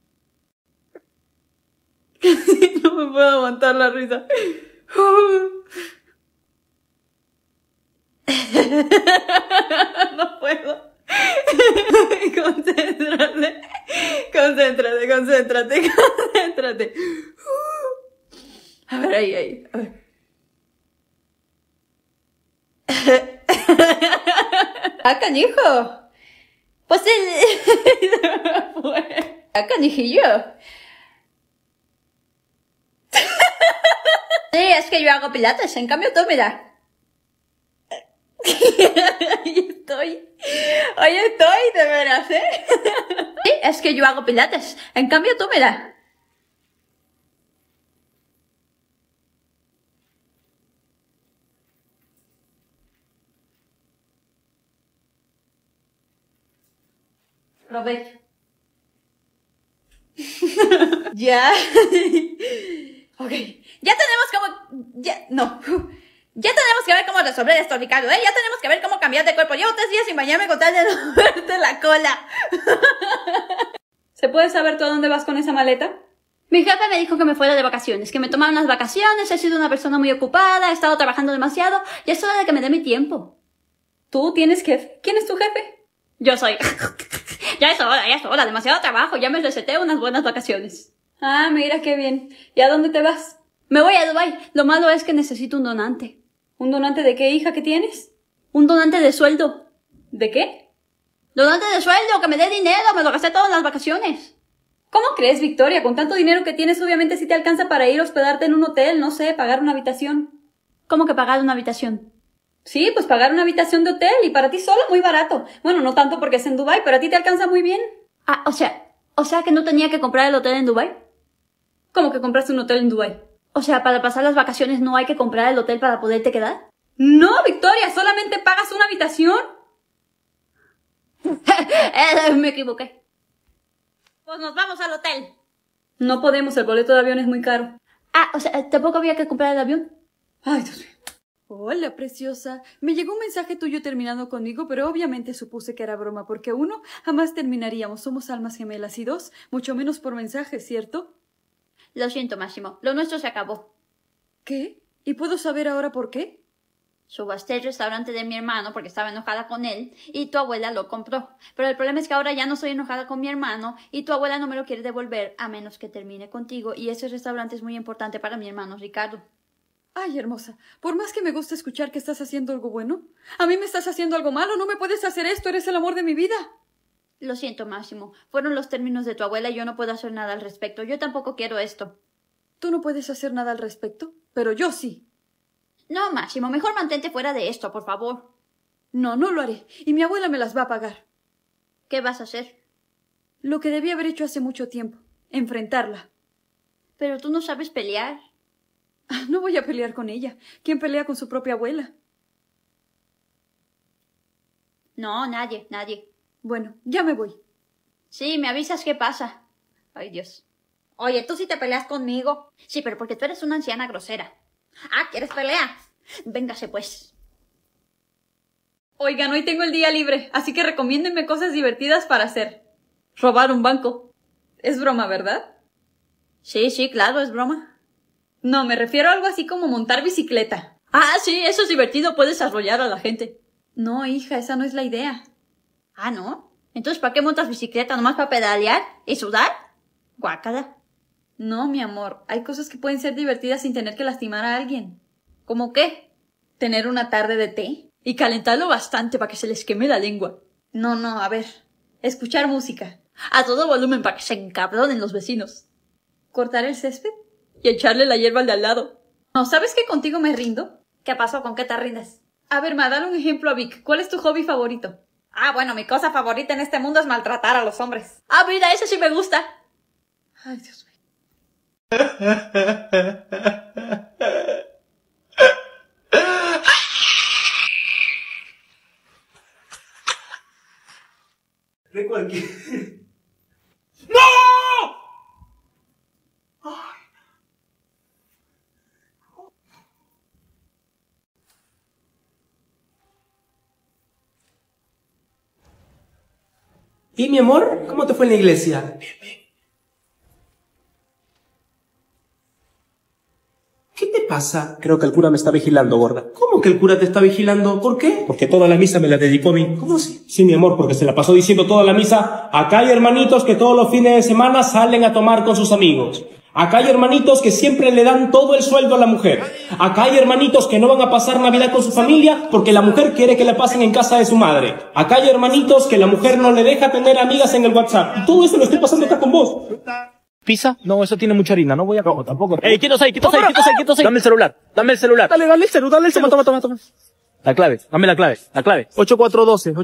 No me puedo aguantar la risa. No puedo. Concéntrate. A ver, ahí. A ver. ¡Ah, canijo! Pues él... ¡Ah, canijillo! Sí, es que yo hago pilates, en cambio tú, mira. Ahí estoy, de veras, ¿eh? Sí, es que yo hago pilates, en cambio tú, mira. Provecho. Ya. Ok. Ya tenemos como... Ya tenemos que ver cómo resolver esto, Ricardo, ¿eh? Ya tenemos que ver cómo cambiar de cuerpo. Llevo 3 días sin bañarme con tal de no verte la cola. ¿Se puede saber tú a dónde vas con esa maleta? Mi jefe me dijo que me fuera de vacaciones, que me tomara unas vacaciones, he sido una persona muy ocupada, he estado trabajando demasiado, y es hora de que me dé mi tiempo. ¿Tú tienes jefe? ¿Quién es tu jefe? Yo soy. Ya es hora, demasiado trabajo, ya me receté unas buenas vacaciones. Ah, mira qué bien. ¿Y a dónde te vas? Me voy a Dubái. Lo malo es que necesito un donante. ¿Un donante de qué, hija, que tienes? Un donante de sueldo. ¿De qué? Donante de sueldo, que me dé dinero, me lo gasté todo en las vacaciones. ¿Cómo crees, Victoria? Con tanto dinero que tienes, obviamente sí te alcanza para ir a hospedarte en un hotel, no sé, pagar una habitación. ¿Cómo que pagar una habitación? Sí, pues pagar una habitación de hotel, y para ti solo muy barato. Bueno, no tanto porque es en Dubái, pero a ti te alcanza muy bien. Ah, o sea que no tenía que comprar el hotel en Dubái. ¿Cómo que compraste un hotel en Dubái? O sea, para pasar las vacaciones no hay que comprar el hotel para poderte quedar. No, Victoria, solamente pagas una habitación. Me equivoqué. Pues nos vamos al hotel. No podemos, el boleto de avión es muy caro. Ah, o sea, tampoco había que comprar el avión. Ay, Dios mío. Hola, preciosa. Me llegó un mensaje tuyo terminando conmigo, pero obviamente supuse que era broma, porque 1, jamás terminaríamos. Somos almas gemelas, y 2, mucho menos por mensaje, ¿cierto? Lo siento, Máximo. Lo nuestro se acabó. ¿Qué? ¿Y puedo saber ahora por qué? Subasté el restaurante de mi hermano porque estaba enojada con él y tu abuela lo compró. Pero el problema es que ahora ya no estoy enojada con mi hermano y tu abuela no me lo quiere devolver a menos que termine contigo, y ese restaurante es muy importante para mi hermano Ricardo. Ay, hermosa, por más que me guste escuchar que estás haciendo algo bueno, a mí me estás haciendo algo malo. No me puedes hacer esto, eres el amor de mi vida. Lo siento, Máximo. Fueron los términos de tu abuela y yo no puedo hacer nada al respecto. Yo tampoco quiero esto. Tú no puedes hacer nada al respecto, pero yo sí. No, Máximo, mejor mantente fuera de esto, por favor. No, no lo haré. Y mi abuela me las va a pagar. ¿Qué vas a hacer? Lo que debí haber hecho hace mucho tiempo. Enfrentarla. Pero tú no sabes pelear. No voy a pelear con ella. ¿Quién pelea con su propia abuela? No, nadie. Bueno, ya me voy. Sí, me avisas qué pasa. Ay, Dios. Oye, tú sí te peleas conmigo. Sí, pero porque tú eres una anciana grosera. Ah, ¿quieres pelea? Véngase, pues. Oigan, hoy tengo el día libre, así que recomiéndenme cosas divertidas para hacer. Robar un banco. Es broma, ¿verdad? Sí, claro, es broma. No, me refiero a algo así como montar bicicleta. Ah, sí, eso es divertido, puedes arrollar a la gente. No, hija, esa no es la idea. Ah, ¿no? Entonces, ¿para qué montas bicicleta? ¿Nomás para pedalear y sudar? Guácala. No, mi amor, hay cosas que pueden ser divertidas sin tener que lastimar a alguien. ¿Cómo qué? Tener una tarde de té. Y calentarlo bastante para que se les queme la lengua. No, a ver. Escuchar música. A todo volumen para que se encabronen los vecinos. Cortar el césped. Y echarle la hierba al de al lado. No, ¿sabes que contigo me rindo? ¿Qué pasó? ¿Con qué te rindes? A ver, Ma, dale un ejemplo a Vic. ¿Cuál es tu hobby favorito? Ah, bueno, mi cosa favorita en este mundo es maltratar a los hombres. Ah, mira, ese sí me gusta. Ay, Dios mío. De cualquier... ¡No! ¿Y mi amor? ¿Cómo te fue en la iglesia? ¿Qué te pasa? Creo que el cura me está vigilando, gorda. ¿Cómo que el cura te está vigilando? ¿Por qué? Porque toda la misa me la dedicó a mí. ¿Cómo así? Sí, mi amor, porque se la pasó diciendo toda la misa, acá hay hermanitos que todos los fines de semana salen a tomar con sus amigos. Acá hay hermanitos que siempre le dan todo el sueldo a la mujer. Acá hay hermanitos que no van a pasar Navidad con su familia porque la mujer quiere que la pasen en casa de su madre. Acá hay hermanitos que la mujer no le deja tener amigas en el WhatsApp. Y todo eso lo estoy pasando acá con vos. ¿Pizza? No, eso tiene mucha harina, no voy a... No, tampoco. ¡Ey, quietos ahí! Dame el celular, dame el celular. Dale el celular, Toma. La clave, dame la clave. 8412,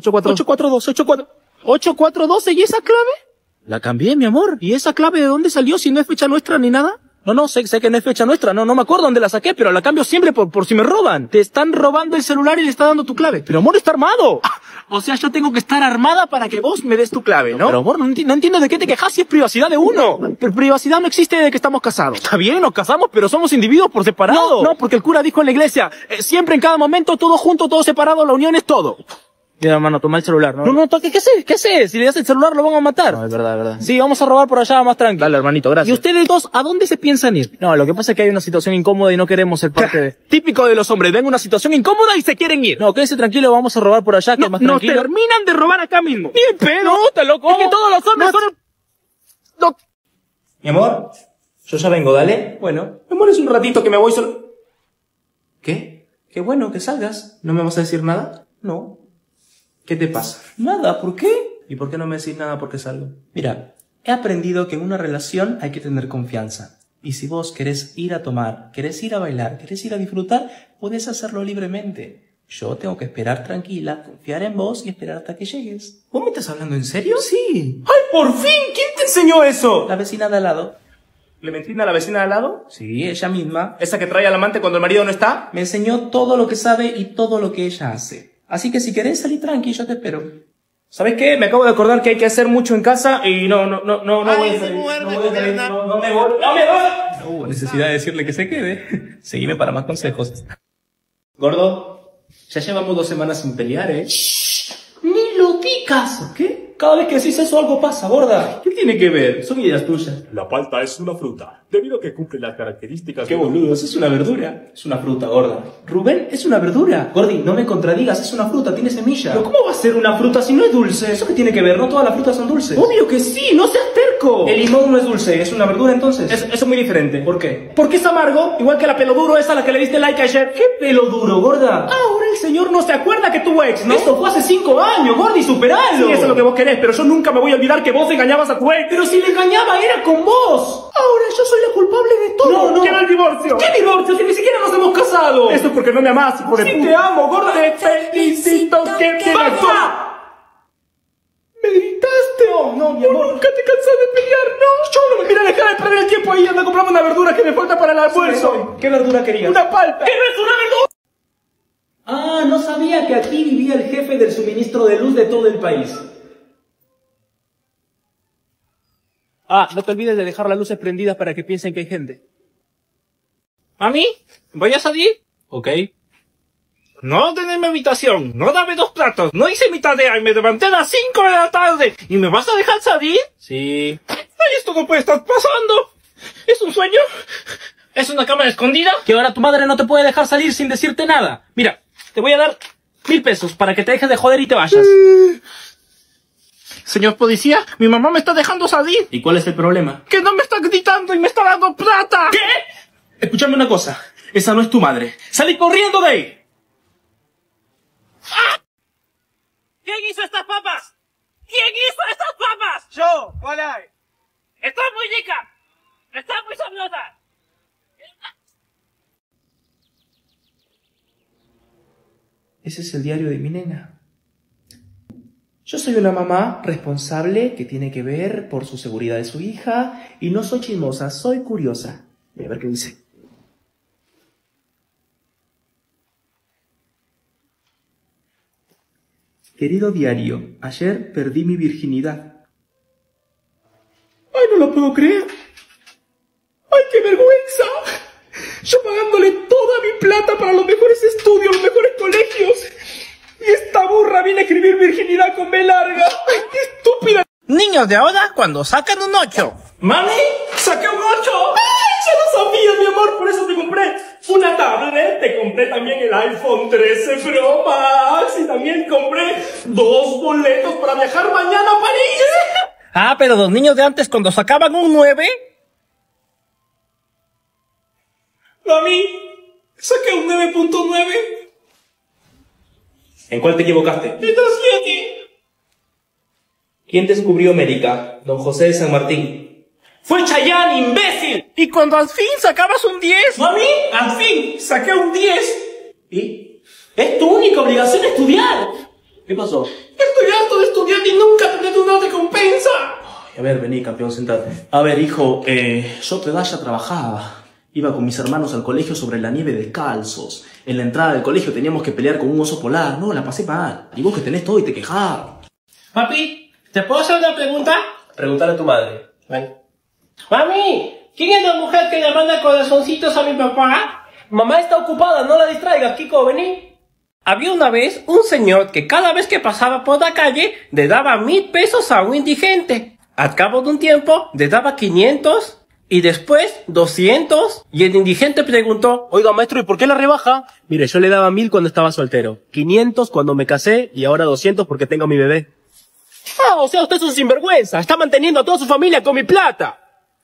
8412, ¿y esa clave? La cambié, mi amor. ¿Y esa clave de dónde salió si no es fecha nuestra ni nada? No, sé que no es fecha nuestra, no me acuerdo dónde la saqué, pero la cambio siempre por si me roban. Te están robando el celular y le está dando tu clave. Pero amor, está armado. O sea, yo tengo que estar armada para que vos me des tu clave, ¿no? Pero amor, no entiendo de qué te quejas si es privacidad de uno. Pero privacidad no existe desde que estamos casados. Está bien, nos casamos, pero somos individuos por separado. No, porque el cura dijo en la iglesia, siempre en cada momento, todo junto, todo separado, la unión es todo. Mira, hermano, toma el celular, ¿no? No, ¿qué haces? Si le das el celular lo van a matar. No, es verdad. Sí, vamos a robar por allá más tranquilo. Dale, hermanito, gracias. ¿Y ustedes dos, a dónde se piensan ir? No, lo que pasa es que hay una situación incómoda y no queremos ser parte de... Típico de los hombres, ven una situación incómoda y se quieren ir. No, quédese tranquilo, vamos a robar por allá, que es más Nos tranquilo. terminan de robar acá mismo. Ni en pedo. No, está loco. Es que todos los hombres son... No. Mi amor, yo ya vengo, dale. Bueno. Mi amor, es un ratito que me voy solo... ¿Qué? Qué bueno que salgas. ¿No me vas a decir nada? No. ¿Qué te pasa? Nada, ¿por qué? ¿Y por qué no me decís nada porque salgo? Mira, he aprendido que en una relación hay que tener confianza. Y si vos querés ir a tomar, querés ir a bailar, querés ir a disfrutar, podés hacerlo libremente. Yo tengo que esperar tranquila, confiar en vos y esperar hasta que llegues. ¿Vos me estás hablando en serio? Sí. ¡Ay, por fin! ¿Quién te enseñó eso? La vecina de al lado. ¿Clementina, la vecina de al lado? Sí, ella misma. ¿Esa que trae al amante cuando el marido no está? Me enseñó todo lo que sabe y todo lo que ella hace. Así que si querés salir tranqui, yo te espero. ¿Sabes qué? Me acabo de acordar que hay que hacer mucho en casa y no voy a salir. No me voy. No hubo necesidad de decirle que se quede. Seguime para más consejos. Gordo, ya llevamos 2 semanas sin pelear, ¿eh? Ni lo digas. ¿Qué? Cada vez que decís eso algo pasa, gorda. ¿Qué tiene que ver? Son ideas tuyas. La palta es una fruta, debido a que cumple las características... Qué boludo, eso es una verdura. Es una fruta, gorda. Rubén, es una verdura. Gordi, no me contradigas, es una fruta, tiene semilla. ¿Pero cómo va a ser una fruta si no es dulce? ¿Eso qué tiene que ver? No todas las frutas son dulces. Obvio que sí, no seas terco. rico! El limón no es dulce, ¿es una verdura entonces? Eso es muy diferente. ¿Por qué? Porque es amargo, igual que la pelo duro esa a la que le diste like ayer. ¿Qué pelo duro, gorda? Ahora el señor no se acuerda que tuvo ex, ¿no? Eso fue hace 5 años, gorda, y superalo. Sí, eso es lo que vos querés, pero yo nunca me voy a olvidar que vos engañabas a tu ex. Pero si le engañaba era con vos. Ahora yo soy la culpable de todo. No. Quiero el divorcio. ¿Qué divorcio? Si ni siquiera nos hemos casado. Eso es porque no me amás, hijo de Sí puta. te amo, gorda. Te felicito que ¡Basta! ¿Me gritaste? No, mi amor. Nunca te cansas de pelear, ¿no? Yo no me quiero dejar de perder el tiempo ahí. Anda a comprarme una verdura que me falta para el almuerzo. ¿Qué verdura querías? Una palta. ¿Qué no es una verdura? Ah, no sabía que aquí vivía el jefe del suministro de luz de todo el país. Ah, no te olvides de dejar las luces prendidas para que piensen que hay gente. ¿Mami? ¿Voy a salir? Ok. No ordené mi habitación, no dame 2 platos, no hice mi tarea y me levanté a las 5 de la tarde. ¿Y me vas a dejar salir? Sí. Ay, esto no puede estar pasando. ¿Es un sueño? ¿Es una cámara escondida? Que ahora tu madre no te puede dejar salir sin decirte nada. Mira, te voy a dar 1000 pesos para que te dejes de joder y te vayas. Señor policía, mi mamá me está dejando salir. ¿Y cuál es el problema? Que no me está gritando y me está dando plata. ¿Qué? Escúchame una cosa. Esa no es tu madre. ¡Salí corriendo de ahí! ¡Ah! ¿Quién hizo estas papas? ¿Quién hizo estas papas? Yo, ¿cuál hay? Está muy rica. Está muy sabrosa. Ese es el diario de mi nena. Yo soy una mamá responsable que tiene que ver por su seguridad de su hija y no soy chismosa, soy curiosa. Voy a ver qué dice. Querido diario, ayer perdí mi virginidad. ¡Ay, no lo puedo creer! ¡Ay, qué vergüenza! Yo pagándole toda mi plata para los mejores estudios, los mejores colegios. Y esta burra viene a escribir virginidad con B larga. ¡Ay, qué estúpida! Niños de ahora, cuando sacan un 8. ¡Mami! ¡Saqué un 8! ¡Ay, ya lo sabía, mi amor! Por eso te compré una tablet, te compré también el iPhone 13 Pro Max y también compré 2 boletos para viajar mañana a París. Ah, pero los niños de antes cuando sacaban un 9... Mami, saqué un 9.9. ¿En cuál te equivocaste? ¡En los 7! ¿Quién descubrió América? Don José de San Martín. ¡Fue Chayanne, imbécil! Y cuando al fin sacabas un 10... ¡Mami! ¡Al fin! ¡Saqué un 10! ¿Y? ¡Es tu única obligación estudiar! ¿Qué pasó? Estoy harto de estudiar y nunca tener una recompensa. Ay, a ver, vení, campeón, sentate. A ver, hijo, yo a tu edad ya trabajaba. Iba con mis hermanos al colegio sobre la nieve descalzos. En la entrada del colegio teníamos que pelear con un oso polar. No, la pasé mal. Y vos que tenés todo y te quejás. Papi, ¿te puedo hacer una pregunta? Preguntale a tu madre. Vale. Mami, ¿quién es la mujer que le manda corazoncitos a mi papá? Mamá está ocupada, no la distraigas, Kiko, vení. Había una vez un señor que cada vez que pasaba por la calle le daba 1000 pesos a un indigente. Al cabo de un tiempo le daba 500 y después 200 y el indigente preguntó: Oiga, maestro, ¿y por qué la rebaja? Mire, yo le daba 1000 cuando estaba soltero, 500 cuando me casé y ahora 200 porque tengo a mi bebé. Ah, o sea, usted es un sinvergüenza, está manteniendo a toda su familia con mi plata.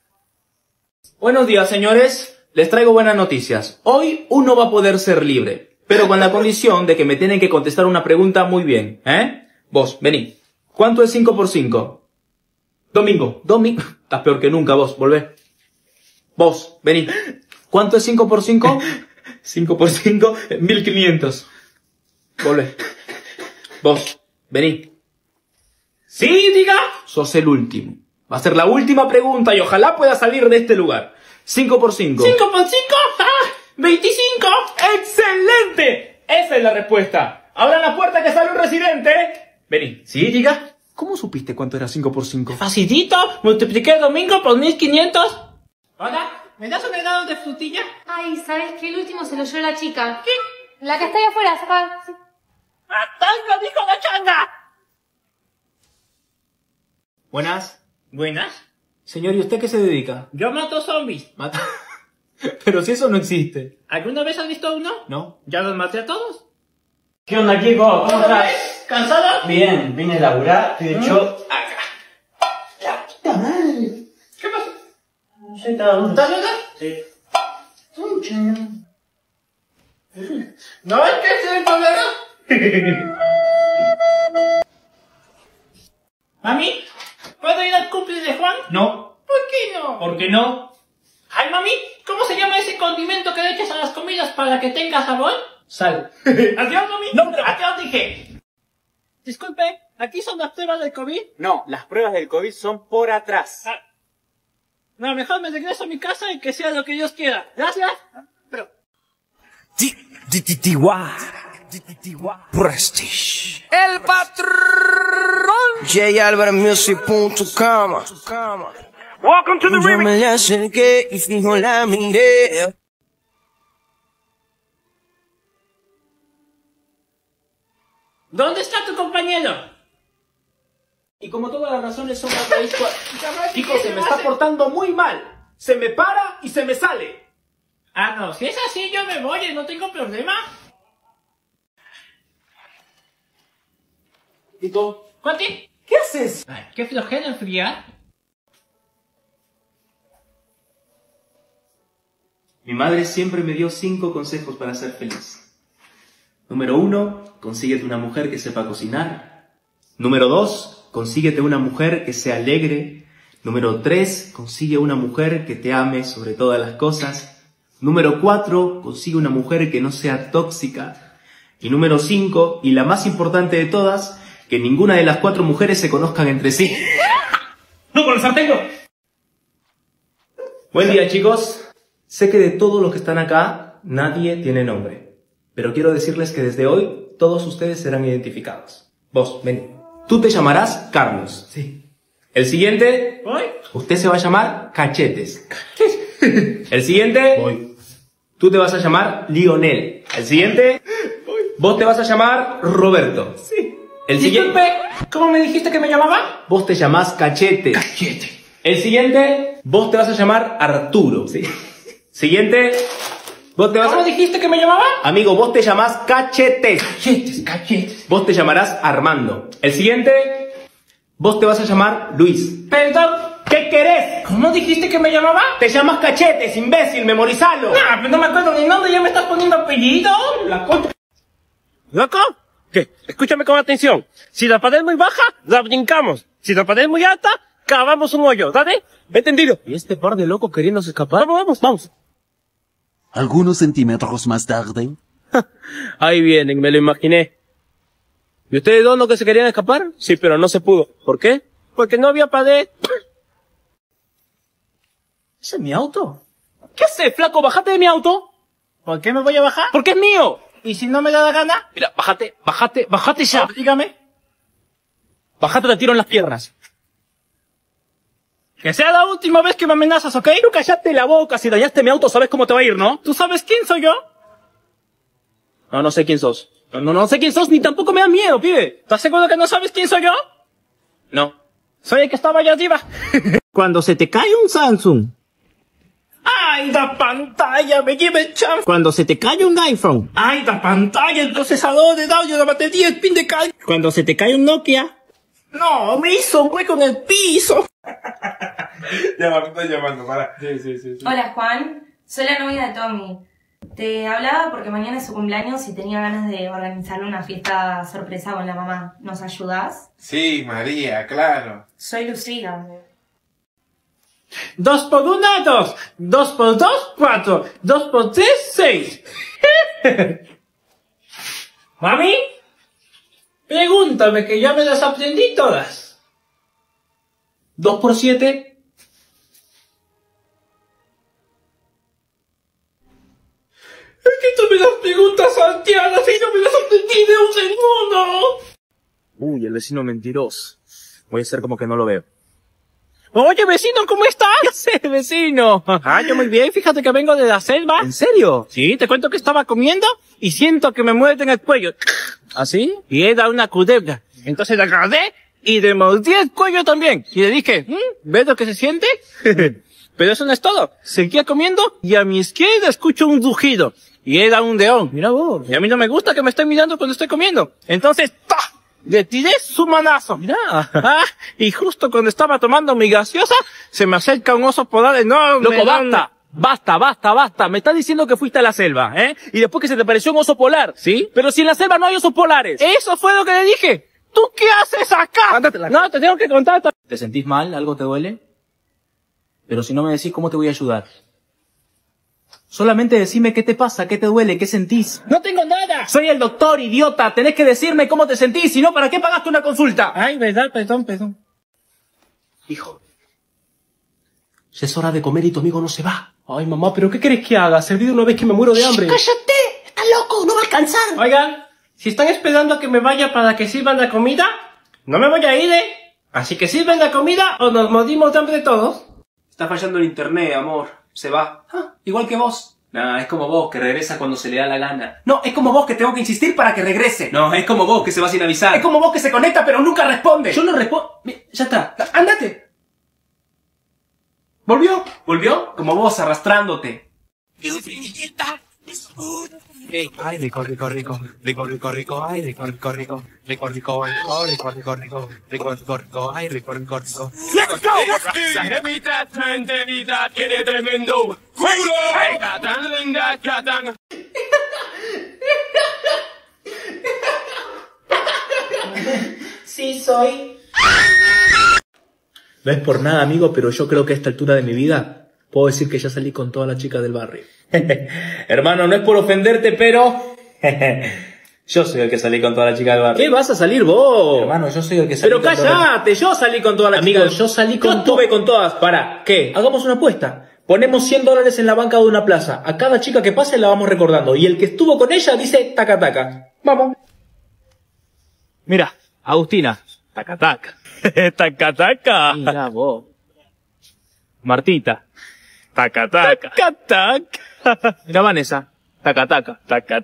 Buenos días, señores. Les traigo buenas noticias. Hoy uno va a poder ser libre, pero con la condición de que me tienen que contestar una pregunta muy bien, ¿eh? Vos, vení. ¿Cuánto es 5 por 5? Domingo. Estás peor que nunca, vos, volvé. Vos, vení. ¿Cuánto es 5 por 5? 5 por 5, 1500. Volvé. Vos, vení. ¿Sí, diga? Sos el último. Va a ser la última pregunta y ojalá pueda salir de este lugar. 5 por 5. 5 por 5, ¡ah! 25. ¡Excelente! Esa es la respuesta. Abran la puerta que sale un residente. Vení. ¿Sí, diga? ¿Cómo supiste cuánto era 5 por 5? Facilito, multipliqué el domingo por 1500. Hola, ¿me das un helado de frutilla? Ay, ¿sabes qué? El último se lo llevó la chica. ¿Qué? La que está ahí afuera, saca. Sí. ¡Atanga, dijo la changa! Buenas. Buenas. Señor, ¿y usted qué se dedica? Yo mato zombies. Mata. Pero si eso no existe. ¿Alguna vez has visto uno? No. ¿Ya los maté a todos? ¿Qué onda, Kiko? ¿Cómo estás? ¿Cansada? Bien, vine a laburar, estoy de hecho acá. La puta madre. Sí, está bien. ¿Estás bien? Sí. ¿No es que ese es el problema? Mami, ¿puedo ir al cumple de Juan? No. ¿Por qué no? ¿Por qué no? Ay, mami, ¿cómo se llama ese condimento que le echas a las comidas para que tenga sabor? Sal. ¿Adiós, mami? No, pero adiós dije. Disculpe, ¿aquí son las pruebas del COVID? No, las pruebas del COVID son por atrás. Ah. No, mejor me regreso a mi casa y que sea lo que Dios quiera. Gracias. Pero... Prestige. El patrón. JAlvarezmusic.com. Welcome to the remix. Yo me le acerqué y fijo la miré. ¿Dónde está tu compañero? Y como todas las razones son la raíz Chicos, se me está portando muy mal. Se me para y se me sale. Ah, no, si es así yo me voy, no tengo problema. Tito, ¿Cuánti? ¿qué haces? Ay, qué flojera enfriar. Mi madre siempre me dio 5 consejos para ser feliz. Número 1, consíguete una mujer que sepa cocinar. Número 2, consíguete una mujer que sea alegre. Número 3, consigue una mujer que te ame sobre todas las cosas. Número 4, consigue una mujer que no sea tóxica. Y número 5, y la más importante de todas, que ninguna de las 4 mujeres se conozcan entre sí. ¡No, con el sartén no! Buen día, chicos. Sé que de todos los que están acá, nadie tiene nombre. Pero quiero decirles que desde hoy, todos ustedes serán identificados. Vos, ven. Tú te llamarás Carlos. Sí. El siguiente, usted se va a llamar Cachetes. El siguiente, tú te vas a llamar Lionel. El siguiente, vos te vas a llamar Roberto. Sí. El siguiente, ¿cómo me dijiste que me llamaba? vos te llamás Cachete. Cachete. El siguiente, vos te vas a llamar Arturo. Sí. Siguiente, vos te vas ¿Cómo dijiste que me llamaba? Amigo, vos te llamás Cachetes. Cachetes, cachetes. Vos te llamarás Armando. El siguiente, vos te vas a llamar Luis. Perdón. ¿Qué querés? ¿Cómo dijiste que me llamaba? Te llamas Cachetes, imbécil, memorizalo. Nah, pero no me acuerdo ni nombre, ya me estás poniendo apellido. La concha. ¿Loco? ¿Qué? Escúchame con atención. Si la pared es muy baja, la brincamos. Si la pared es muy alta, cavamos un hoyo. ¿Dale? ¿Entendido? ¿Y este par de locos queriéndose escapar? Vamos. Algunos centímetros más tarde. Ahí vienen, me lo imaginé. ¿Y ustedes dos no que se querían escapar? Sí, pero no se pudo. ¿Por qué? Porque no había pared. ¿Ese es mi auto? ¿Qué haces, flaco? Bájate de mi auto. ¿Por qué me voy a bajar? Porque es mío. ¿Y si no me da la gana? Mira, bájate ya. Dígame. Bájate, te tiro en las piernas. Que sea la última vez que me amenazas, ¿ok? Tú cállate la boca, si dañaste mi auto sabes cómo te va a ir, ¿no? ¿Tú sabes quién soy yo? No sé quién sos. No sé quién sos, ni tampoco me da miedo, pibe. ¿Estás seguro que no sabes quién soy yo? No. Soy el que estaba allá arriba. Cuando se te cae un Samsung. ¡Ay, la pantalla! ¡Me lleva el chance! Cuando se te cae un iPhone. ¡Ay, la pantalla! El procesador de audio, la batería, el pin de carga. Cuando se te cae un Nokia. No, me hizo un hueco en el piso. Ya me estoy llamando, para. Sí. Hola, Juan. Soy la novia de Tommy. Te hablaba porque mañana es su cumpleaños y tenía ganas de organizarle una fiesta sorpresa con la mamá. ¿Nos ayudás? Sí, María, claro. Soy Lucila. 2 por 1, 2. 2 por 2, 4. 2 por 3, 6. ¿Mami? Pregúntame que ya me las aprendí todas. 2 por 7. Es que tú me las preguntas salteadas y no me las aprendí de un segundo. Uy, el vecino mentiroso. Voy a hacer como que no lo veo. Oye, vecino, ¿cómo estás? ¿Qué haces, vecino? Yo muy bien, fíjate que vengo de la selva. ¿En serio? Sí, te cuento que estaba comiendo y siento que me muerden el cuello. ¿Así? Y era una culebra. Entonces la agarré y le mordí el cuello también. Y le dije, ¿ves lo que se siente? Pero eso no es todo. Seguía comiendo y a mi izquierda escucho un rugido. Y era un león. Mira vos. Y a mí no me gusta que me estén mirando cuando estoy comiendo. Entonces, ¡ta! Le tiré su manazo. Mirá. Y justo cuando estaba tomando mi gaseosa, se me acerca un oso polar enorme. Loco, basta. Me estás diciendo que fuiste a la selva, ¿eh? Y después que se te pareció un oso polar. ¿Sí? Pero si en la selva no hay osos polares. Eso fue lo que le dije. ¿Tú qué haces acá? No, te tengo que contar. ¿Te sentís mal? ¿Algo te duele? Pero si no me decís, ¿cómo te voy a ayudar? Solamente decime qué te pasa, qué te duele, qué sentís. ¡No tengo nada! Soy el doctor, idiota. Tenés que decirme cómo te sentís, si no, ¿para qué pagaste una consulta? Ay, verdad, perdón. Hijo, ya es hora de comer y tu amigo no se va. Ay, mamá, ¿pero qué querés que haga? Servido una vez que me muero de hambre. ¡Cállate! ¡Está loco! ¡No va a alcanzar! Oigan, si están esperando a que me vaya para que sirvan la comida, no me voy a ir, ¿eh? Así que sirven la comida o nos morimos de hambre todos. Está fallando el internet, amor. Se va. Igual que vos. Nah, es como vos, que regresa cuando se le da la gana. No, es como vos, que tengo que insistir para que regrese. No, es como vos, que se va sin avisar. Es como vos, que se conecta pero nunca responde. Yo no respondo. Ya está. ¡Ándate! ¿Volvió? ¿Volvió? Como vos, arrastrándote. Ay, rico. Ay, rico. Ay, rico. Let's go! De mitad tiene tremendo culo. Sí, soy. No es por nada, amigo, pero yo creo que a esta altura de mi vida puedo decir que ya salí con todas las chicas del barrio. Hermano, no es por ofenderte, pero yo soy el que salí con todas las chicas del barrio. ¿Qué vas a salir vos? Hermano, yo soy el que salí Pero con cállate, yo salí con todas las chicas. Amigo, yo salí con estuve con todas. ¿Para qué? Hagamos una apuesta. Ponemos $100 en la banca de una plaza. A cada chica que pase la vamos recordando. Y el que estuvo con ella dice taca. Vamos. Mira, Agustina. Taca. Mira vos. Martita. Taca. Mira, Vanessa. Taca.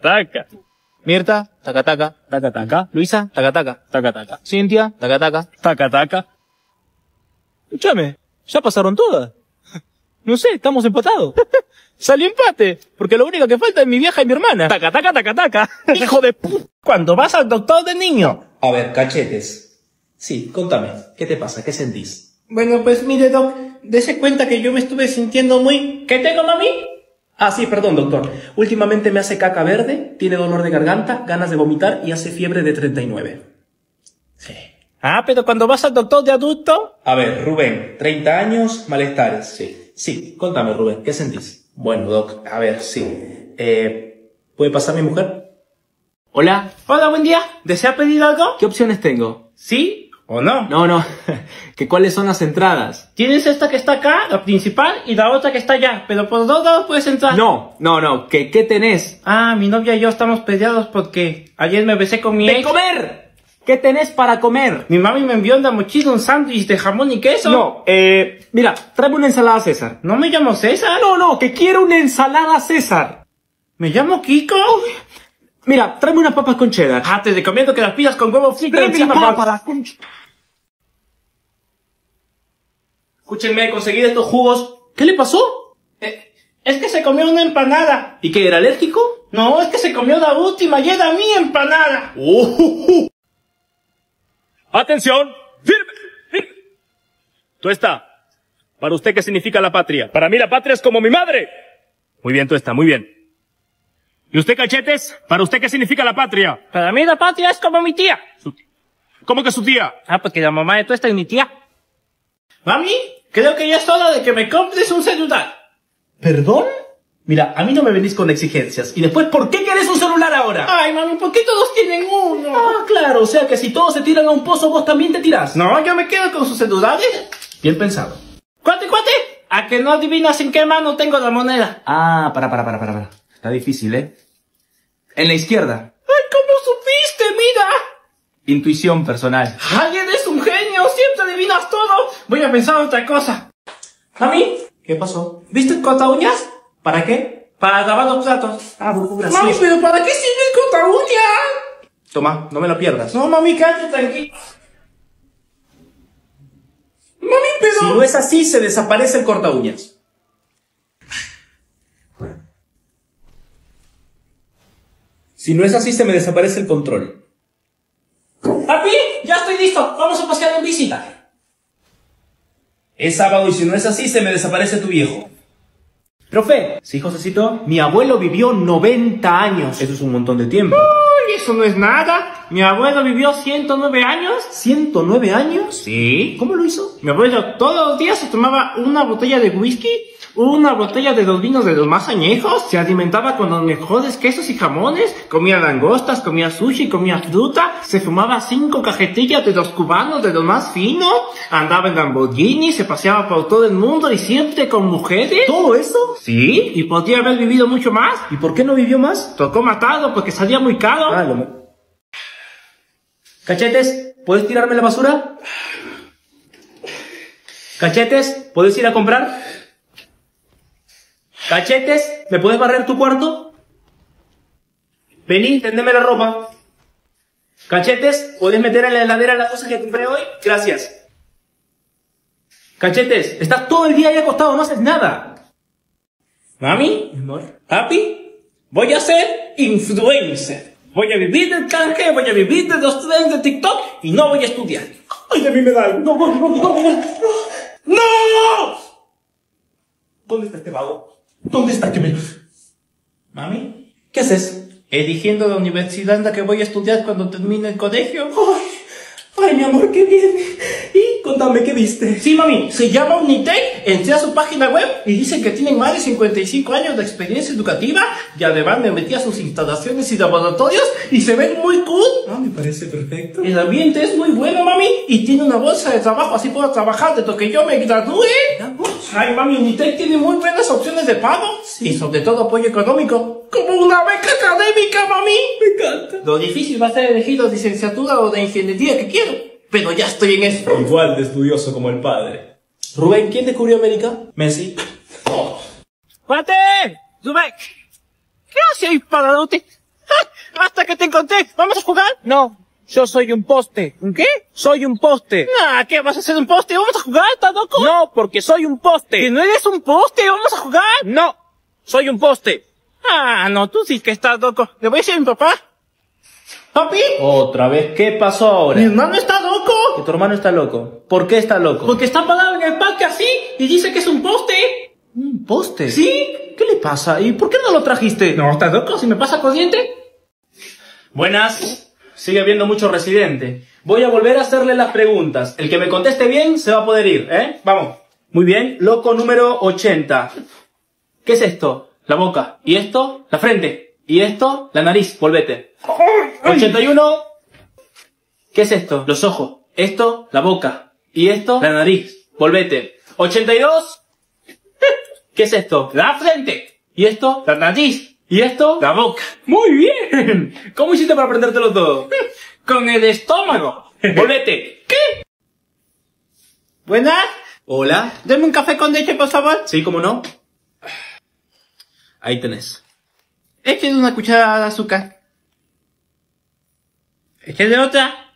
Mirta. Taca. Luisa. Taca. Cintia. Taca. Escúchame, ya pasaron todas. No sé, estamos empatados. Salió empate, porque lo único que falta es mi vieja y mi hermana. Taca. Hijo de puta. Cuando vas al doctor de niño. A ver, cachetes. Sí, contame. ¿Qué te pasa? ¿Qué sentís? Bueno, pues mire, Doc, dese cuenta que yo me estuve sintiendo muy... ¿Qué tengo, mami? Ah, sí, perdón, doctor. Últimamente me hace caca verde, tiene dolor de garganta, ganas de vomitar y hace fiebre de 39. Sí. Ah, pero cuando vas al doctor de adulto... A ver, Rubén, 30 años, malestares. Sí, contame, Rubén, ¿qué sentís? Bueno, Doc, a ver, sí. ¿Puede pasar mi mujer? Hola, buen día. ¿Desea pedir algo? ¿qué opciones tengo? ¿Sí o no? No, ¿que cuáles son las entradas? Tienes esta que está acá, la principal, y la otra que está allá, pero por 2 lados puedes entrar. No, ¿qué tenés? Ah, mi novia y yo estamos peleados porque ayer me besé con mi ¡De ex. comer! ¿Qué tenés para comer? Mi mami me envió en la mochila un sándwich de jamón y queso. No, mira, tráeme una ensalada César. ¿No me llamo César? No, que quiero una ensalada César. ¿Me llamo Kiko? Mira, tráeme unas papas con cheddar. Ah, te recomiendo que las pidas con huevo frito Tráeme encima. las papas con... Escúchenme, conseguí estos jugos. ¿Qué le pasó? Es que se comió una empanada. ¿Y qué, era alérgico? No, es que se comió la última y era mi empanada. ¡Atención! ¡Firme! Tuesta, ¿para usted qué significa la patria? Para mí la patria es como mi madre. Muy bien, Tuesta, muy bien. ¿Y usted, Cachetes? ¿Para usted qué significa la patria? Para mí la patria es como mi tía. ¿Cómo que su tía? Ah, porque la mamá de Tuesta es mi tía. Mami, creo que ya es hora de que me compres un celular. ¿Perdón? Mira, a mí no me venís con exigencias. Y después, ¿por qué querés un celular ahora? Ay, mami, ¿por qué todos tienen uno? Ah, claro, o sea que si todos se tiran a un pozo, vos también te tirás. No, yo me quedo con sus celulares. Bien pensado. ¡Cuate! ¿A que no adivinas en qué mano tengo la moneda? Ah, para. Está difícil, ¿eh? En la izquierda. ¡Ay, cómo supiste! ¡Mira! Intuición personal. ¡Ay, eres un genio! ¡Siempre adivinas todo! Voy a pensar otra cosa. Mami, ¿qué pasó? ¿viste el corta uñas? ¿Para qué? Para lavar los platos. Ah, gracias. Mami, ¿pero para qué sirve el corta uñas? Toma, no me lo pierdas. No, mami, cállate, tranquilo. Mami, pero... Si no es así, se desaparece el corta uñas. Si no es así, se me desaparece el control. ¡Papi! Es sábado y si no es así, se me desaparece tu viejo. Profe. Sí, Josecito. Mi abuelo vivió 90 años. Eso es un montón de tiempo. Uy, eso no es nada. Mi abuelo vivió 109 años. ¿109 años? Sí. ¿Cómo lo hizo? Mi abuelo todos los días se tomaba una botella de whisky, una botella de los vinos de los más añejos, se alimentaba con los mejores quesos y jamones, comía langostas, comía sushi, comía fruta, se fumaba 5 cajetillas de los cubanos de los más finos, andaba en Lamborghini, se paseaba por todo el mundo y siempre con mujeres. ¿Todo eso? Sí, y podría haber vivido mucho más. ¿Y por qué no vivió más? Tocó matarlo porque salía muy caro. Cachetes, ¿puedes tirarme la basura? Cachetes, ¿puedes ir a comprar? Cachetes, ¿me puedes barrer tu cuarto? Vení, tendeme la ropa. Cachetes, ¿puedes meter en la heladera las cosas que compré hoy? Gracias. Cachetes, estás todo el día ahí acostado, no haces nada. Mami, papi, voy a ser influencer. Voy a vivir del canje, voy a vivir de los trends de TikTok y no voy a estudiar. Ay, a mí me da algo. ¡No! ¿Dónde está este vago? ¿Dónde está que me... Mami, ¿qué haces? eligiendo la universidad en la que voy a estudiar cuando termine el colegio. Ay, mi amor, qué bien. Y contame, ¿qué viste? Sí, mami, se llama Unitec. Entré a su página web y dicen que tienen más de 55 años de experiencia educativa y además me metí a sus instalaciones y laboratorios y se ven muy cool. Ah, me parece perfecto. El ambiente es muy bueno, mami, y tiene una bolsa de trabajo, así puedo trabajar desde que yo me gradúe. Ay, mami, Unitec tiene muy buenas opciones de pago y sobre todo apoyo económico, como una beca académica, mami. Me encanta. Lo difícil va a ser elegir la licenciatura o de ingeniería que quiero, pero ya estoy en eso. Igual de estudioso como el padre. Rubén, ¿quién descubrió América? Messi. ¡Guate! ¡Rubén! ¿Qué hace ahí, padadote? ¡Hasta que te encontré! ¿Vamos a jugar? No, yo soy un poste. ¿Un qué? Soy un poste. Nah, ¿qué? ¿Vas a ser un poste? ¿Vamos a jugar, estás loco? No, porque soy un poste. ¿Que no eres un poste? ¿Vamos a jugar? No, soy un poste. Ah, no, tú sí que estás loco. Le voy a decir a mi papá. ¿Papi? Otra vez, ¿qué pasó ahora? Mi hermano está loco. Que tu hermano está loco. ¿Por qué está loco? Porque está parado en el parque así y dice que es un poste. ¿Un poste? ¿Sí? ¿Qué le pasa? ¿Y por qué no lo trajiste? No, ¿estás loco? ¿Si me pasa corriente? Buenas. Sigue habiendo mucho residente. Voy a volver a hacerle las preguntas. El que me conteste bien se va a poder ir, ¿eh? Vamos. Muy bien. Loco número 80. ¿Qué es esto? La boca. ¿Y esto? La frente. ¿Y esto? La nariz. Volvete. 81. ¿Qué es esto? Los ojos. Esto, la boca. ¿Y esto? La nariz. Volvete. 82. ¿Qué es esto? La frente. ¿Y esto? La nariz. ¿Y esto? La boca. Muy bien. ¿Cómo hiciste para aprendértelo todo? Con el estómago. Volvete. ¿Qué? ¿Buenas? Hola. Deme un café con leche, por favor. Sí, ¿cómo no? Ahí tenés. Échale una cucharada de azúcar. Échale otra.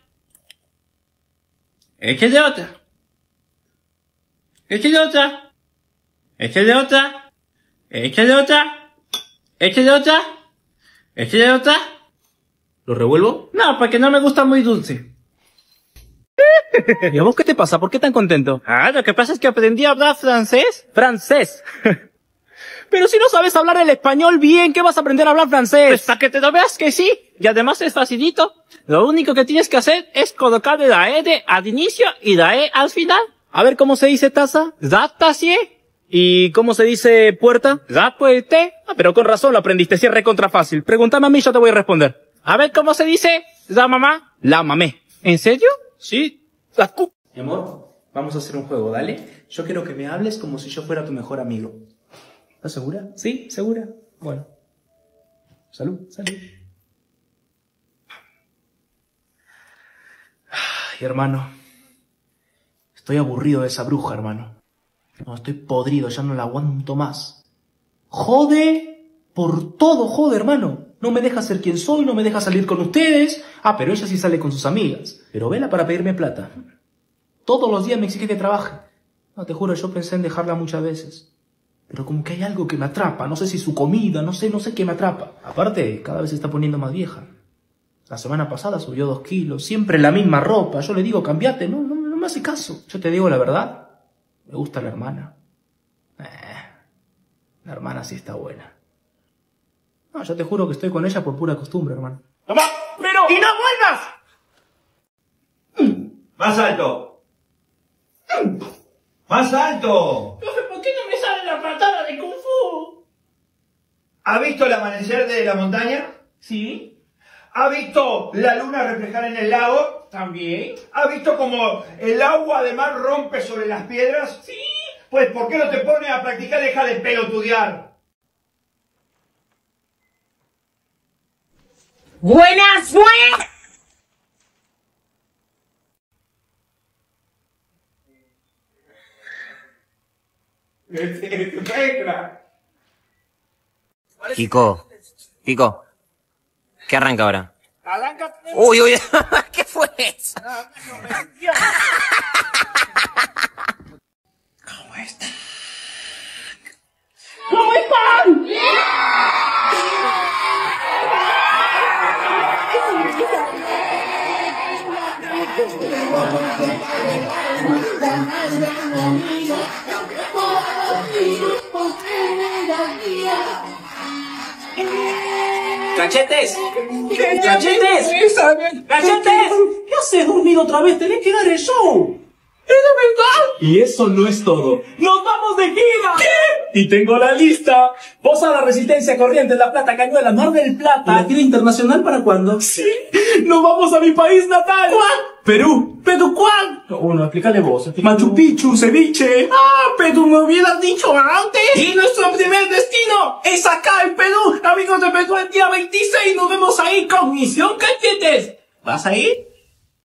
Échale otra. Échale otra. Échale otra. Échale otra. Échale otra. Échale otra. ¿Lo revuelvo? No, porque no me gusta muy dulce. ¿Y a vos qué te pasa? ¿Por qué tan contento? Ah, lo que pasa es que aprendí a hablar francés. ¡Francés! Pero si no sabes hablar el español bien, ¿qué vas a aprender a hablar francés? Pues para que te lo veas que sí. Y además es facilito. Lo único que tienes que hacer es colocarle la E al inicio y la E al final. A ver, ¿cómo se dice taza? La tassier. ¿Y cómo se dice puerta? La puerta. Ah, pero con razón lo aprendiste, si es recontra fácil. Pregúntame a mí, yo te voy a responder. A ver, ¿cómo se dice la mamá? La mamé. ¿En serio? Sí. La cu... Mi amor, vamos a hacer un juego, ¿dale? Yo quiero que me hables como si yo fuera tu mejor amigo. ¿Estás segura? Sí, segura. Bueno. Salud, salud. Ay, hermano. Estoy aburrido de esa bruja, hermano. No, estoy podrido, ya no la aguanto más. Jode por todo, jode, hermano. No me deja ser quien soy, no me deja salir con ustedes. Ah, pero ella sí sale con sus amigas. Pero vela para pedirme plata. Todos los días me exige que trabaje. No, te juro, yo pensé en dejarla muchas veces. Pero como que hay algo que me atrapa. No sé si su comida, no sé qué me atrapa. Aparte, cada vez se está poniendo más vieja. La semana pasada subió 2 kilos. Siempre la misma ropa. Yo le digo, cambiate. No me hace caso. Yo te digo la verdad. Me gusta la hermana. La hermana sí está buena. No, yo te juro que estoy con ella por pura costumbre, hermano. ¡Mamá! ¡Pero! ¡Y no vuelvas! ¡Más alto! ¡Más alto! Profe, ¿por qué no me sale la patada de Kung Fu? ¿Ha visto el amanecer de la montaña? Sí. ¿Ha visto la luna reflejar en el lago? También. ¿Ha visto cómo el agua de mar rompe sobre las piedras? Sí. Pues, ¿por qué no te pones a practicar? Deja de pelotudear. ¡Buenas, buenas! Kiko, ¿qué arranca ahora? Uy, uy, ¿qué fue eso? ¿Cómo están? ¿Cómo están? ¡Cachetes! ¡Cachetes! ¡Cachetes! ¿Qué haces dormido otra vez? Tenés que dar el show. ¿Es de verdad? Y eso no es todo. ¡Nos vamos de gira! ¿Qué? Y tengo la lista. Posada Resistencia, Corrientes, La Plata, Cañuelas, Mar del Plata. ¿Y la gira internacional para cuándo? Sí. ¡Nos vamos a mi país natal! ¿Cuál? Perú. ¿Pero cuál? Bueno, explícale vos. Machu Picchu, ceviche. ¡Ah, pero me hubieras dicho antes! Y nuestro primer destino es acá en Perú. Amigos de Perú, el día 26 nos vemos ahí con Misión Cachetes. ¿Vas a ir?